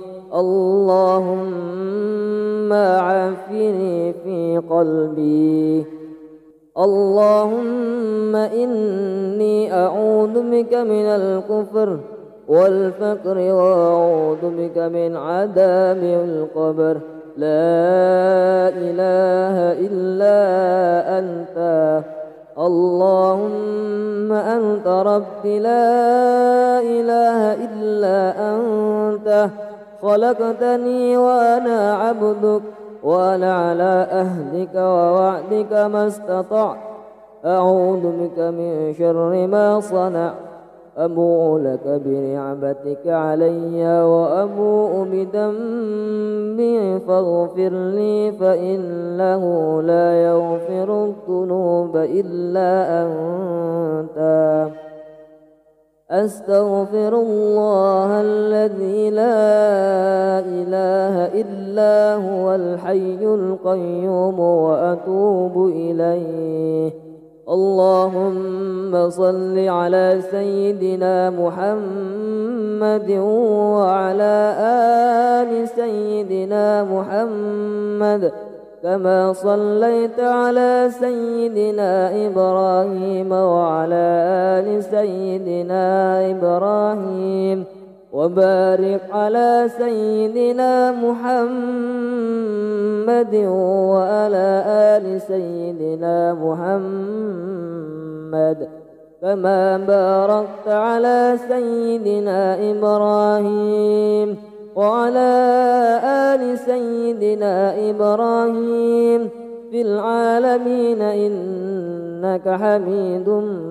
اللهم عافني في قلبي. اللهم إني أعوذ بك من الكفر والفقر وأعوذ بك من عذاب القبر. لا إله إلا أنت. اللهم أنت ربي لا إله إلا أنت. خلقتني وأنا عبدك وأنا على أهدك ووعدك ما استطعت. أعوذ بك من شر ما صنعت. أبوء لك بنعمتك علي وأبوء بذنبي فاغفر لي فإنه لا يغفر الذنوب إلا أنت. أستغفر الله الذي لا إله إلا هو الحي القيوم وأتوب إليه. اللهم صل على سيدنا محمد وعلى آل سيدنا محمد كما صليت على سيدنا إبراهيم وعلى آل سيدنا إبراهيم وبارك على سيدنا محمد وعلى آل سيدنا محمد كما باركت على سيدنا إبراهيم وعلى آل سيدنا إبراهيم في العالمين إنك حميد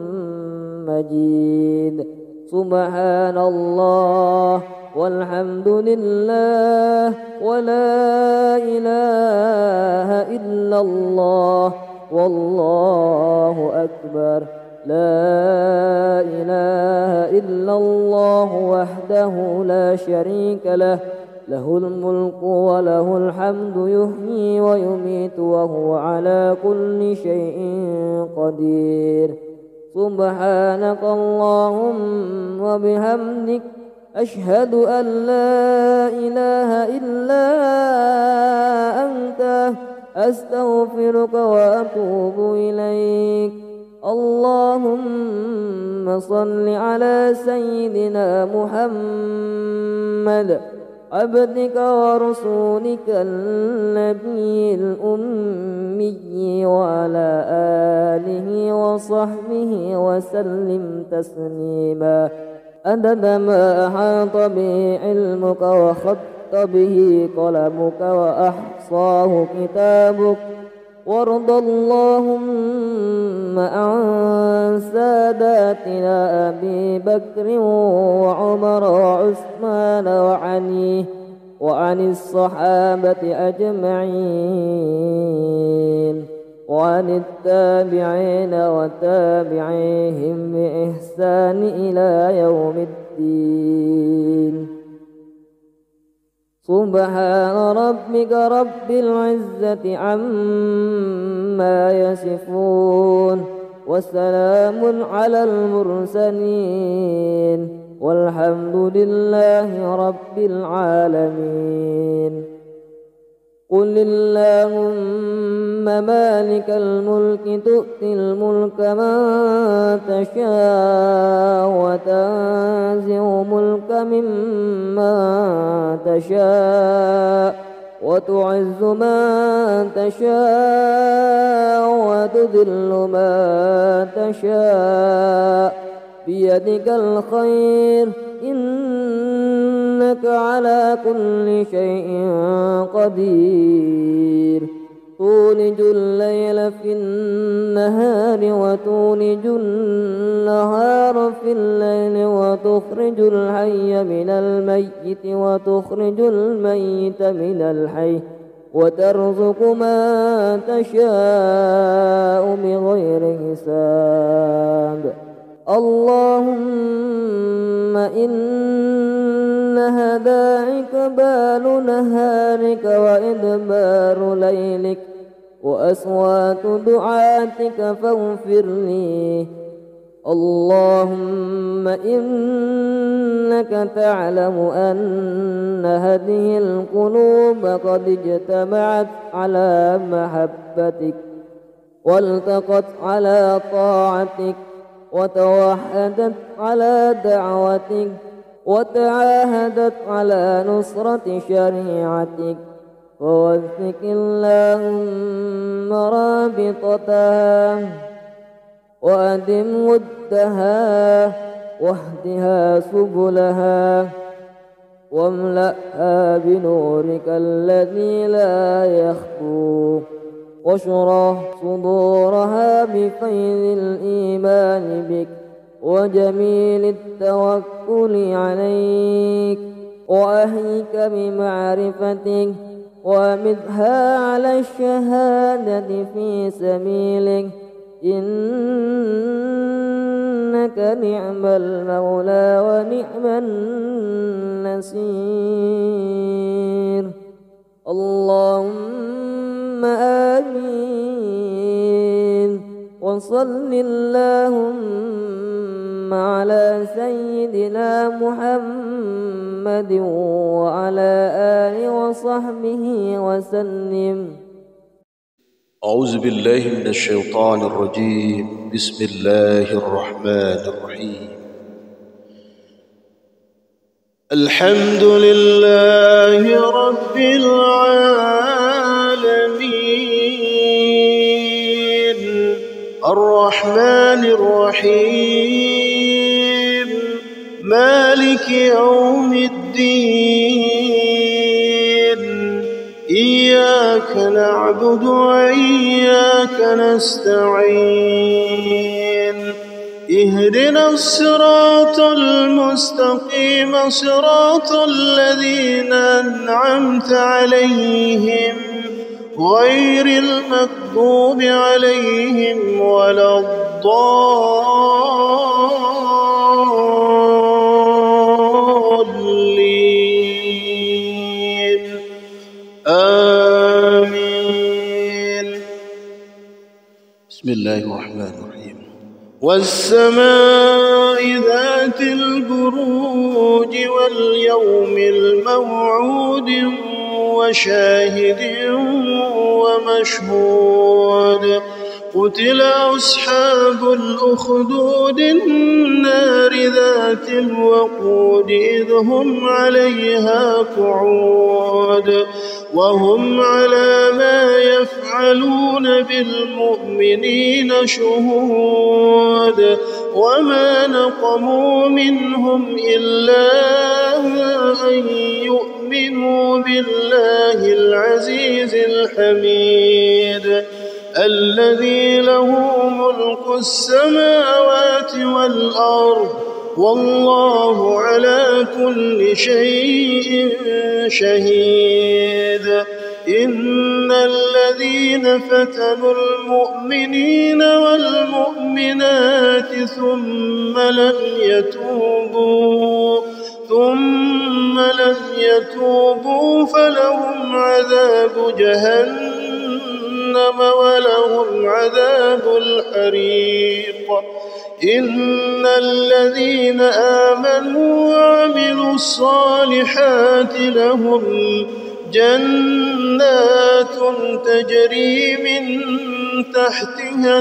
مجيد. سبحان الله والحمد لله ولا إله إلا الله والله أكبر. لا إله إلا الله وحده لا شريك له، له الملك وله الحمد يحيي ويميت وهو على كل شيء قدير. سبحانك اللهم وبحمدك أشهد أن لا إله إلا أنت أستغفرك وأتوب إليك. اللهم صل على سيدنا محمد عبدك ورسولك النبي الأمي وعلى آله وصحبه وسلم تسليما عدد ما أحاط به علمك وخط به قلمك وأحصاه كتابك. وارض اللهم عن ساداتنا أبي بكر وعمر وعثمان وعن الصحابة أجمعين وعن التابعين وتابعيهم بإحسان إلى يوم الدين. سبحان ربك رب العزة عما يصفون وسلام على المرسلين والحمد لله رب العالمين. قل اللهم مالك الملك تؤتي الملك من تشاء وتنزع الملك ممن تشاء وتعز من تشاء وتذل من تشاء بيدك الخير إنك على كل شيء قدير. تولج الليل في النهار وتولج النهار في الليل وتخرج الحي من الميت وتخرج الميت من الحي وترزق من تشاء بغير حساب. اللهم إن هداك بال نهارك وإدبار ليلك وأصوات دعاتك فاغفر لي. اللهم إنك تعلم أن هذه القلوب قد اجتمعت على محبتك والتقت على طاعتك وتوحدت على دعوتك وتعاهدت على نصرة شريعتك. ووفق اللهم رابطتها وأدم ودها واهدها سبلها واملأها بنورك الذي لا يخفو واشرح صدورها بفيض الإيمان بك وجميل التوكل عليك وأهيك بمعرفتك وأمدها على الشهادة في سبيلك إنك نعم المولى ونعم النصير. اللهم آمين. وصل اللهم على سيدنا محمد وعلى آله وصحبه وسلم. أعوذ بالله من الشيطان الرجيم. بسم الله الرحمن الرحيم. الحمد لله رب العالمين الرحمن الرحيم مالك يوم الدين إياك نعبد وإياك نستعين اهدنا الصراط المستقيم صراط الذين أنعمت عليهم غير المغضوب عليهم ولا الضالين آمين. بسم الله الرحمن الرحيم. والسماء ذات البروج واليوم الموعود وشاهد ومشهود قتل أصحاب الأخدود النار ذات الوقود إذ هم عليها قعود وهم على ما يفعلون بالمؤمنين شهود وما نقموا منهم إلا أن يؤمنوا بالله العزيز الحميد الذي له ملك السماوات والأرض والله على كل شيء شهيد. إن الذين فتنوا المؤمنين والمؤمنات ثم لم يتوبوا فلهم عذاب جهنم ولهم عذاب الحريق. إن الذين آمنوا وعملوا الصالحات لهم جنات تجري من تحتها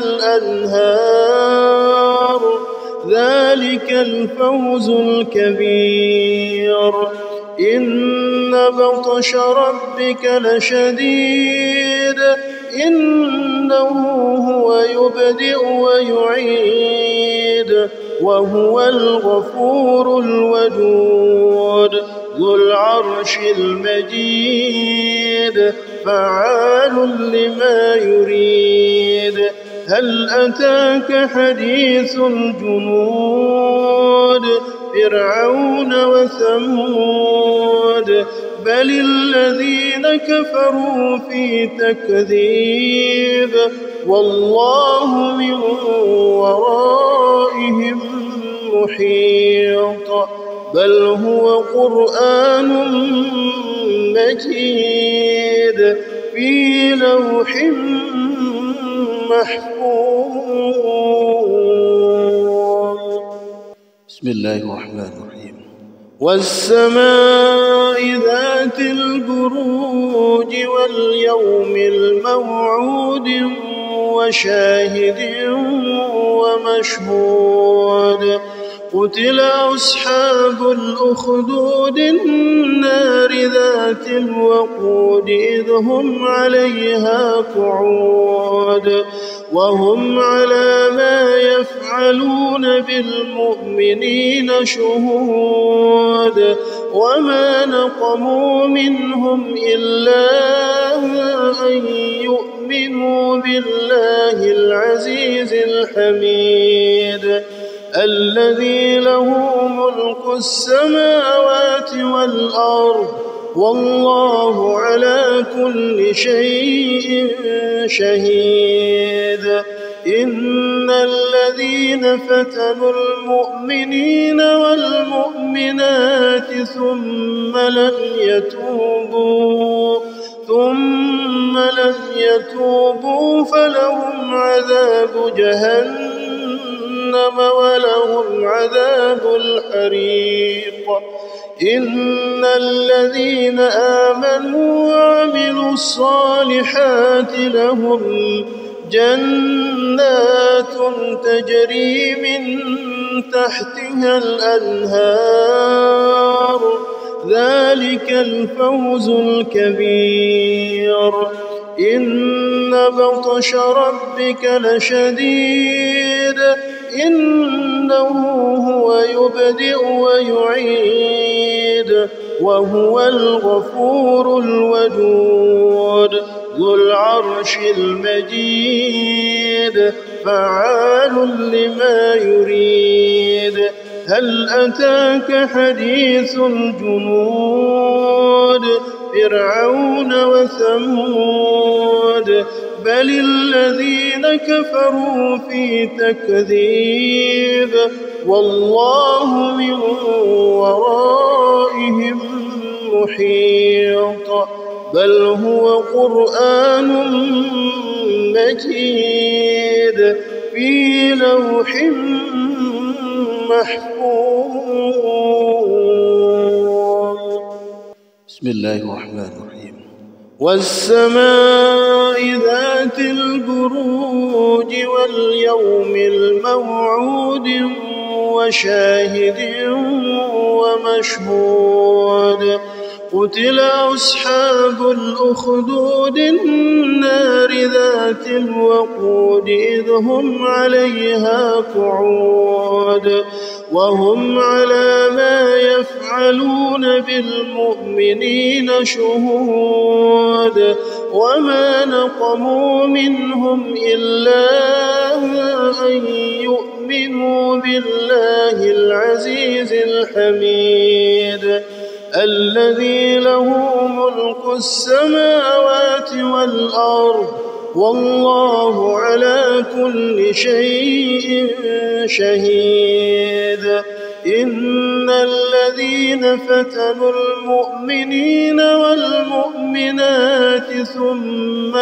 الأنهار ذلك الفوز الكبير. إن بطش ربك لشديد إنه هو يبدئ ويعيد وهو الغفور الودود ذو العرش المجيد فعال لما يريد. هل أتاك حديث الجنود فرعون وثمود بل الذين كفروا في تكذيب والله من ورائهم محيط بل هو قرآن مجيد في لوح محفوظ. بسم الله الرحمن الرحيم. والسماء ذات البروج واليوم الموعود وشاهد ومشهود قتل أصحاب الأخدود النار ذات الوقود إذ هم عليها قعود وهم على ما يفعلون بالمؤمنين شهود وما نقموا منهم إلا أن يؤمنوا بالله العزيز الحميد الذي له ملك السماوات والأرض والله على كل شيء شهيد. إن الذين فتنوا المؤمنين والمؤمنات ثم لم يتوبوا فلهم عذاب جهنم ولهم عذاب الحريق. إن الذين آمنوا وعملوا الصالحات لهم جنات تجري من تحتها الأنهار ذلك الفوز الكبير إن بطش ربك لشديد إنه هو يبدئ ويعيد وهو الغفور الودود ذو العرش المجيد فعال لما يريد هل أتاك حديث الجنود فرعون وثمود بل الذين كفروا في تكذيب والله من ورائهم محيط بل هو قرآن مجيد في لوح محفوظ. بسم الله الرحمن الرحيم. والسماء ذات البروج واليوم الموعود وشاهد ومشهود قتل أصحاب الأخدود النار ذات الوقود إذ هم عليها قعود وهم على ما يفعلون بالمؤمنين شهود وما نقموا منهم إلا أن يؤمنوا بالله العزيز الحميد الذي له ملك السماوات والأرض والله على كل شيء شهيد إن الذين فتنوا المؤمنين والمؤمنات ثم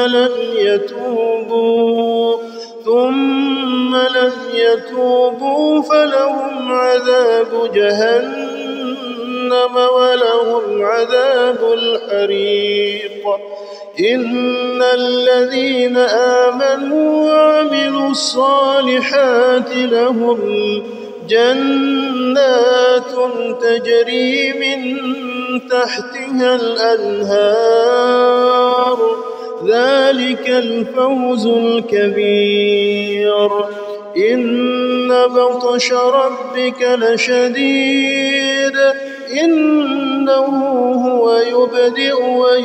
لم يتوبوا فلهم عذاب جهنم ولهم عذاب الحريق إن الذين آمنوا وعملوا الصالحات لهم جنات تجري من تحتها الأنهار ذلك الفوز الكبير إن بطش ربك لشديد إنه هو يبدئ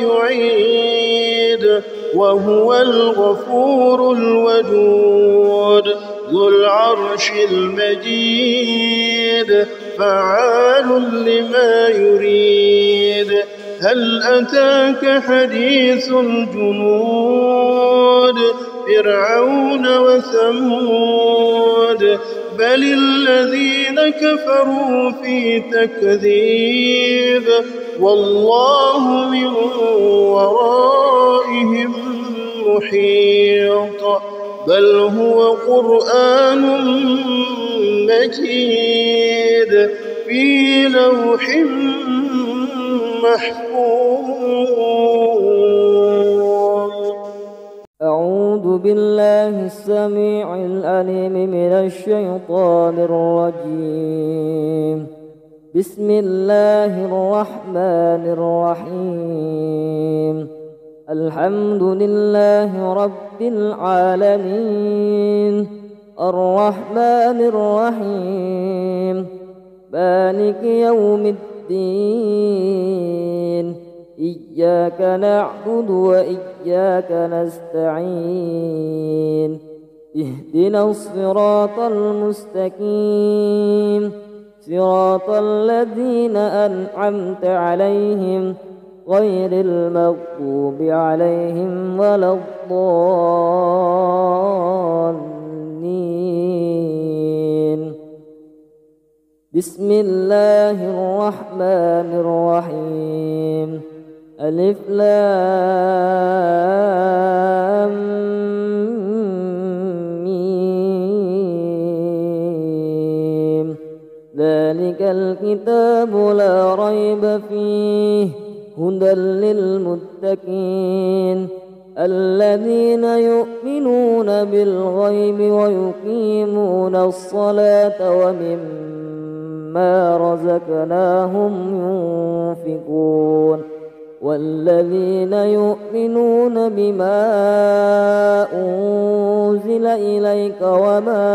ويعيد وهو الغفور الودود ذو العرش المجيد فعال لما يريد هل أتاك حديث الجنود فرعون وثمود بل الذين كفروا في تكذيب والله من ورائهم محيط بل هو قرآن مجيد في لوح محفوظ. أعوذ بالله السميع العليم من الشيطان الرجيم بسم الله الرحمن الرحيم الحمد لله رب العالمين الرحمن الرحيم مالك يوم الدين إياك نعبد وإياك نستعين اهدنا الصراط المستقيم صراط الذين أنعمت عليهم غير المغضوب عليهم ولا الضالين بسم الله الرحمن الرحيم ألف لام ميم ذلك ذلك الكتاب لا ريب فيه هدى للمتقين الذين يؤمنون بالغيب ويقيمون الصلاة ومما رزقناهم ينفقون والذين يؤمنون بما أنزل إليك وما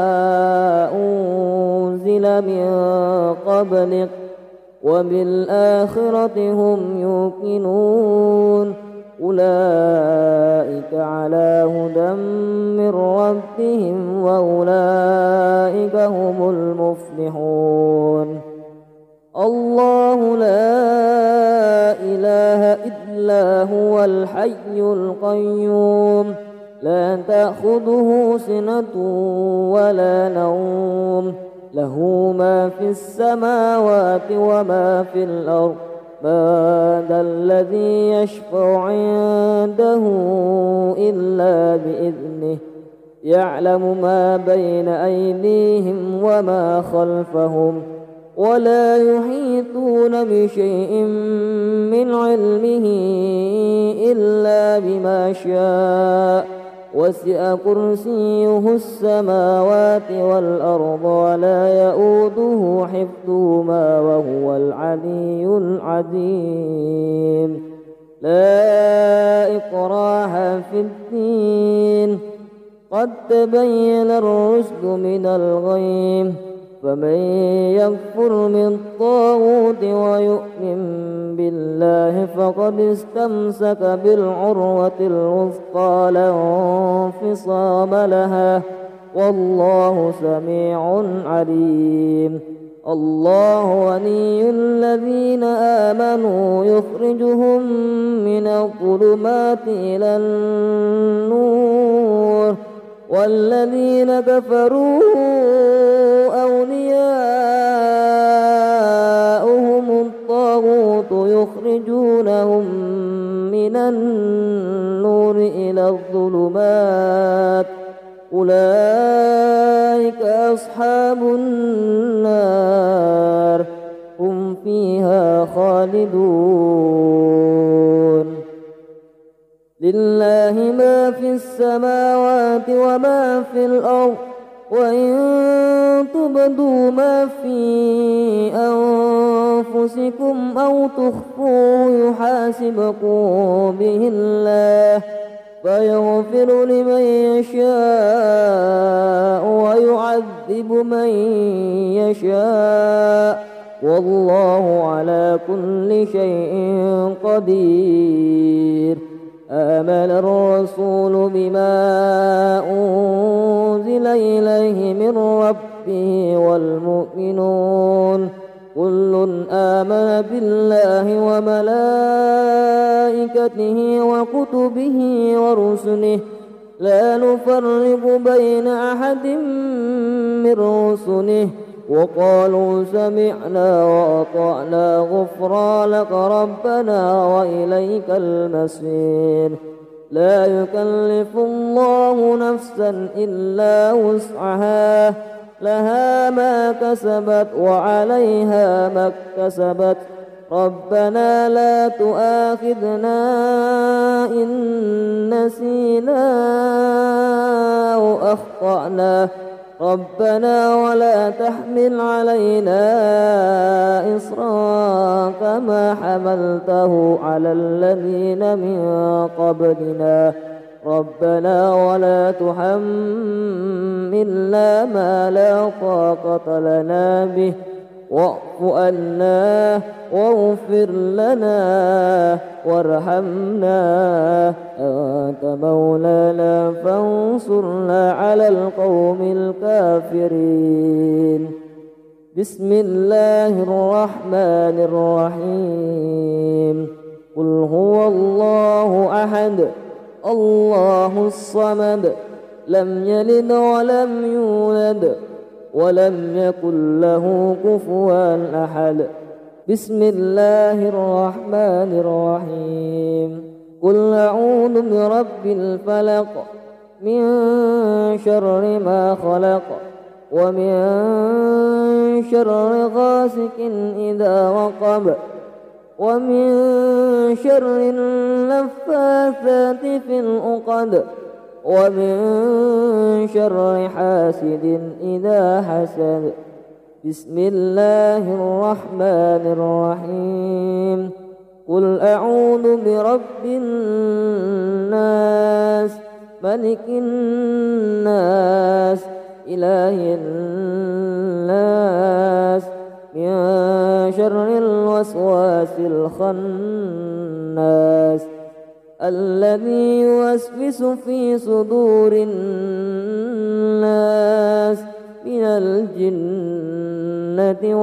أنزل من قبلك وبالآخرة هم يوقنون أولئك على هدى من ربهم وأولئك هم المفلحون الله لا إله إلا هو الحي القيوم لا تأخذه سنة ولا نوم له ما في السماوات وما في الأرض من ذا الذي يشفع عنده إلا بإذنه يعلم ما بين أيديهم وما خلفهم ولا يحيطون بشيء من علمه إلا بما شاء وسع كرسيه السماوات والأرض ولا يؤوده حفظهما وهو العلي العظيم لا إكراه في الدين قد تبين الرشد من الغي فمن يكفر بالطاغوت ويؤمن بالله فقد استمسك بالعروة الوثقى لا انفصام لها والله سميع عليم الله ولي الذين آمنوا يخرجهم من الظلمات إلى النور والذين كفروا أولياؤهم الطاغوت يخرجونهم من النور إلى الظلمات أولئك أصحاب النار هم فيها خالدون لله ما في السماوات وما في الأرض وإن تبدوا ما في أنفسكم أو تخفوه يحاسبكم به الله فيغفر لمن يشاء ويعذب من يشاء والله على كل شيء قدير آمن الرسول بما أنزل إليه من ربه والمؤمنون كل آمن بالله وملائكته وكتبه ورسله لا نفرق بين أحد من رسله وقالوا سمعنا وأطعنا غفرانك ربنا وإليك المصير لا يكلف الله نفسا إلا وسعها لها ما كسبت وعليها ما اكتسبت ربنا لا تؤاخذنا إن نسينا أو أخطأنا ربنا ولا تحمل علينا إصرا كما حملته على الذين من قبلنا ربنا ولا تحملنا ما لا طاقة لنا به واعف عنا واغفر لنا وارحمنا أنت مولانا فانصرنا على القوم الكافرين بسم الله الرحمن الرحيم قل هو الله أحد الله الصمد لم يلد ولم يولد ولم يكن له كفوا أحد بسم الله الرحمن الرحيم قل أعوذ برب الفلق من شر ما خلق ومن شر غاسق إذا وقب ومن شر النفاثات في العقد ومن شر حاسد إذا حسد. بسم الله الرحمن الرحيم. قل أعوذ برب الناس ملك الناس إله الناس من شر الوسواس الخناس الذي يوسوس في صدور الناس من الجنة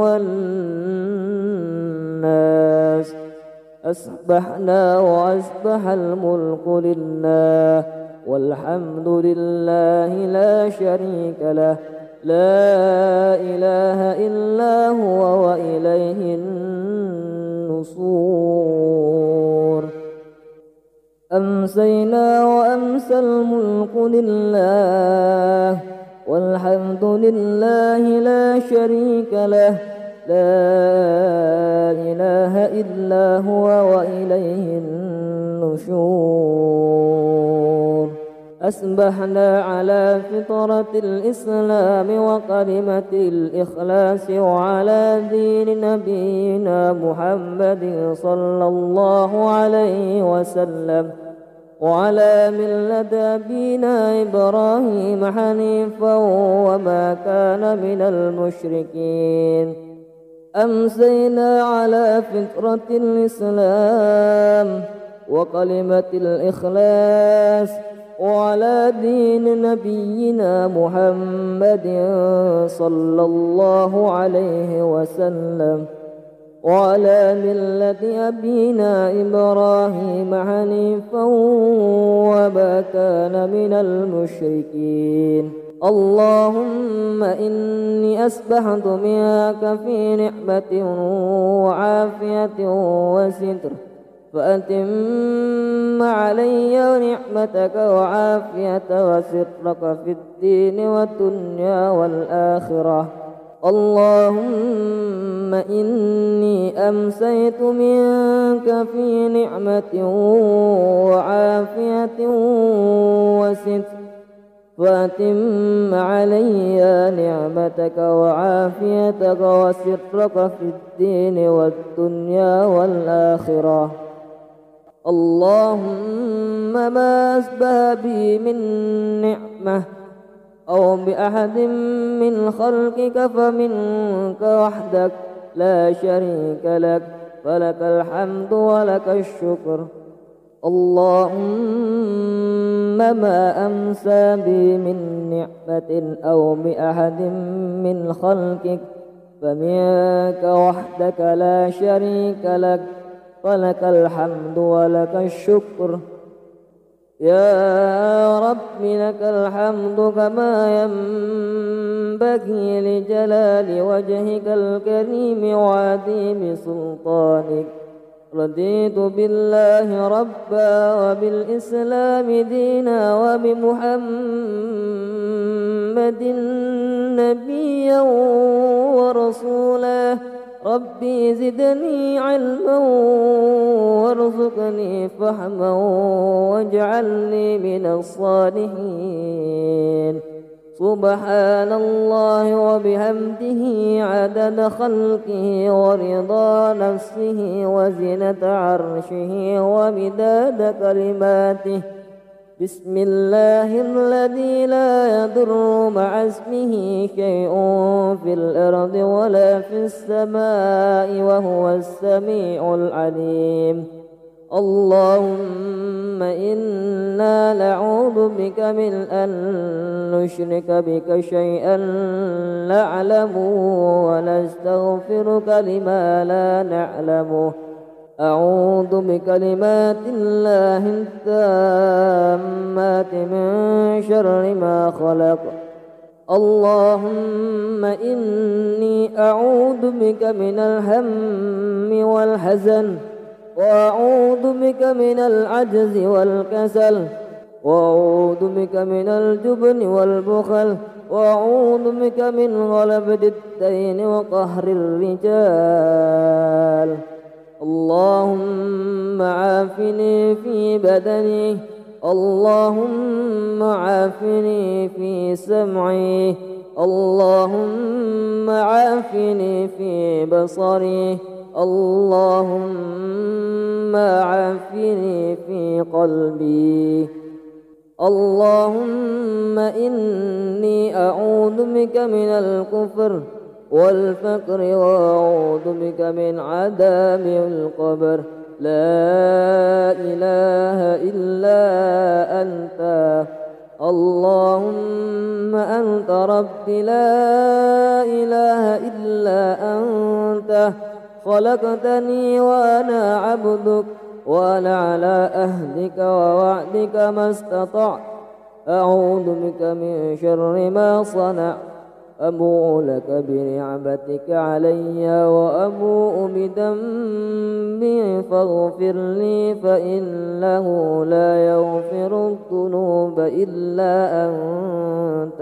والناس. أصبحنا وأصبح الملك لله والحمد لله لا شريك له لا إله إلا هو وإليه النشور. أمسينا وأمسى الملك لله والحمد لله لا شريك له لا إله إلا هو وإليه النشور. أصبحنا على فطرة الإسلام وكلمة الإخلاص وعلى دين نبينا محمد صلى الله عليه وسلم وعلى ملة أبينا إبراهيم حنيفا وما كان من المشركين. أمسينا على فطرة الإسلام وكلمة الإخلاص وعلى دين نبينا محمد صلى الله عليه وسلم وعلى ملة أبينا إبراهيم حنيفا وما كان من المشركين. اللهم إني أسبحت منك في نعمة وعافية وستر فأتم علي نعمتك وعافية وسترك في الدين والدنيا والآخرة. اللهم إني أمسيت منك في نعمة وعافية وستر فأتم علي نعمتك وعافيتك وسترك في الدين والدنيا والآخرة. اللهم ما أسبه بي من نعمة أو بأحد من خلقك فمنك وحدك لا شريك لك فلك الحمد ولك الشكر. اللهم ما أمسى بي من نعمة أو بأحد من خلقك فمنك وحدك لا شريك لك فلك الحمد ولك الشكر. يا رب لك الحمد كما ينبغي لجلال وجهك الكريم وعظيم سلطانك. رضيت بالله ربا وبالإسلام دينا وبمحمد نبيا ورسولا. ربي زدني علما وارزقني فهما واجعلني من الصالحين. سبحان الله وبحمده عدد خلقه ورضا نفسه وزنة عرشه ومداد كلماته. بسم الله الذي لا يضر مع اسمه شيء في الأرض ولا في السماء وهو السميع العليم. اللهم إنا نعوذ بك من أن نشرك بك شيئا نعلمه ونستغفرك لما لا نعلمه. أعوذ بكلمات الله التامات من شر ما خلق. اللهم إني أعوذ بك من الهم والحزن وأعوذ بك من العجز والكسل وأعوذ بك من الجبن والبخل وأعوذ بك من غلبة الدين وقهر الرجال. اللهم عافني في بدني، اللهم عافني في سمعي، اللهم عافني في بصري، اللهم عافني في قلبي. اللهم إني أعوذ بك من الكفر والفقر وأعوذ بك من عذاب القبر. لا إله إلا أنت، اللهم أنت ربي لا إله إلا أنت، خلقتني وأنا عبدك، وأنا على أهدك ووعدك ما استطعت، أعوذ بك من شر ما صنعت، أبوء لك بنعمتك علي وأبوء بذنبي فاغفر لي، فإنه لا يغفر الذنوب إلا أنت.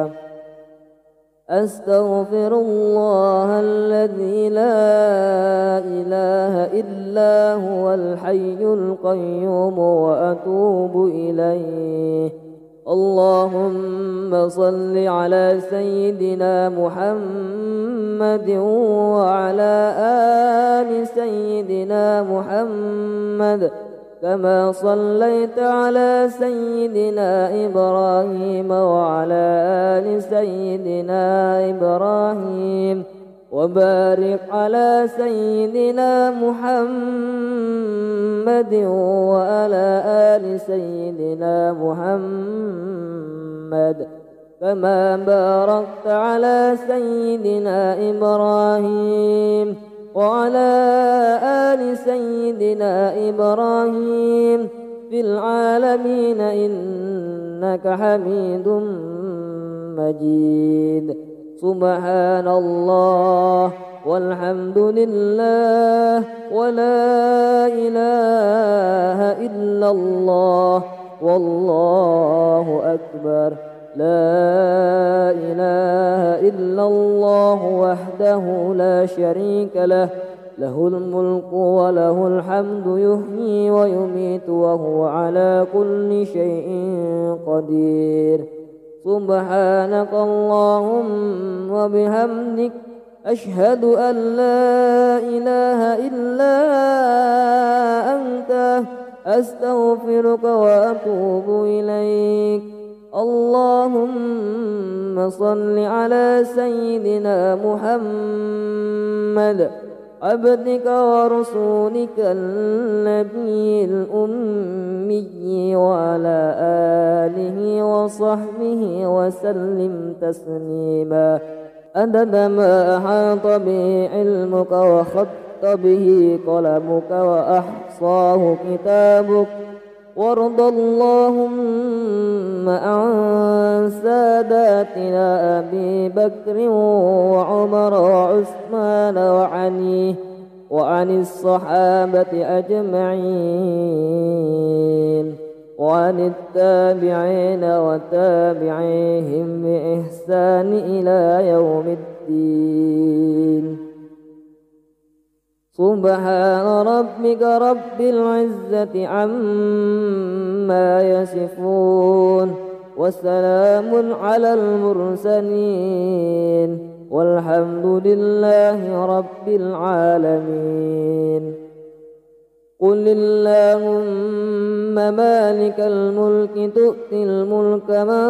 أستغفر الله الذي لا إله إلا هو الحي القيوم وأتوب إليه. اللهم صل على سيدنا محمد وعلى آل سيدنا محمد كما صليت على سيدنا إبراهيم وعلى آل سيدنا إبراهيم، وبارك على سيدنا محمد وعلى آل سيدنا محمد كما باركت على سيدنا إبراهيم وعلى آل سيدنا إبراهيم في العالمين إنك حميد مجيد. سبحان الله والحمد لله ولا إله إلا الله والله أكبر. لا إله إلا الله وحده لا شريك له، له الملك وله الحمد يحيي ويميت وهو على كل شيء قدير. سبحانك اللهم وبحمدك، أشهد أن لا إله إلا أنت، أستغفرك وأتوب إليك. اللهم صل على سيدنا محمد عبدك ورسولك النبي الأمي وعلى آله وصحبه وسلم تسليما عدد ما أحاط به علمك وخط به قلمك وأحصاه كتابك. وارض اللهم عن ساداتنا أبي بكر وعمر وعثمان وعن الصحابة أجمعين وعن التابعين وتابعيهم بإحسان إلى يوم الدين. سبحان ربك رب العزة عما يصفون وسلام على المرسلين والحمد لله رب العالمين. قل اللهم مالك الملك تؤتي الملك من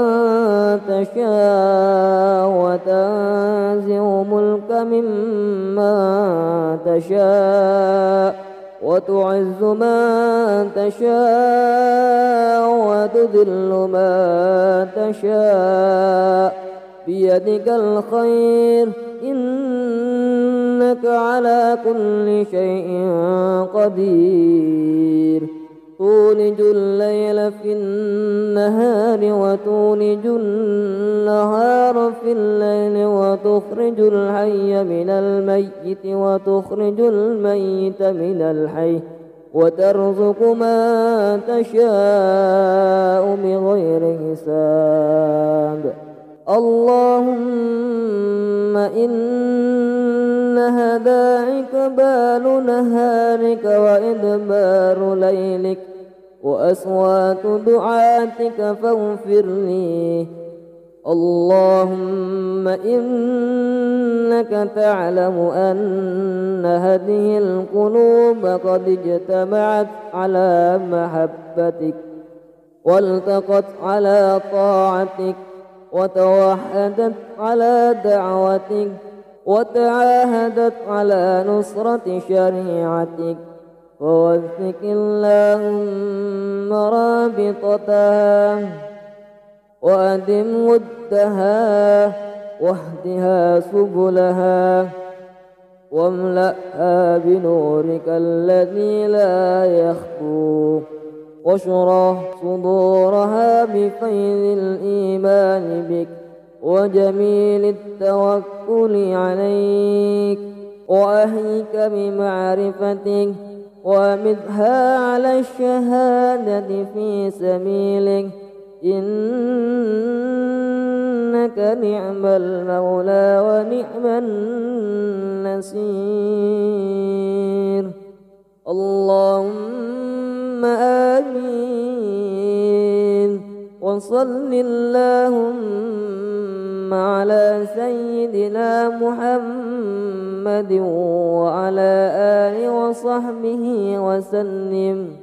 تشاء وتنزع الملك ممن تشاء وتعز من تشاء وتذل من تشاء بيدك الخير إنك على كل شيء قدير. تولج الليل في النهار وتولج النهار في الليل وتخرج الحي من الميت وتخرج الميت من الحي وترزق من تشاء بغير حساب. اللهم إنها داعك بال نهارك وإدبار ليلك وأصوات دعاتك فاغفر لي. اللهم إنك تعلم أن هذه القلوب قد اجتمعت على محبتك والتقت على طاعتك وتوحدت على دعوتك وتعاهدت على نصرة شريعتك، ووثق اللهم رابطتها وأدم ودها واهدها سبلها واملأها بنورك الذي لا يخفو، واشرح صدورها بفيض الإيمان بك وجميل التوكل عليك، وأهيك بمعرفتك وأمدها على الشهادة في سبيلك، إنك نعم المولى ونعم النصير. اللهم آمين. وصل اللهم على سيدنا محمد وعلى آله وصحبه وسلم.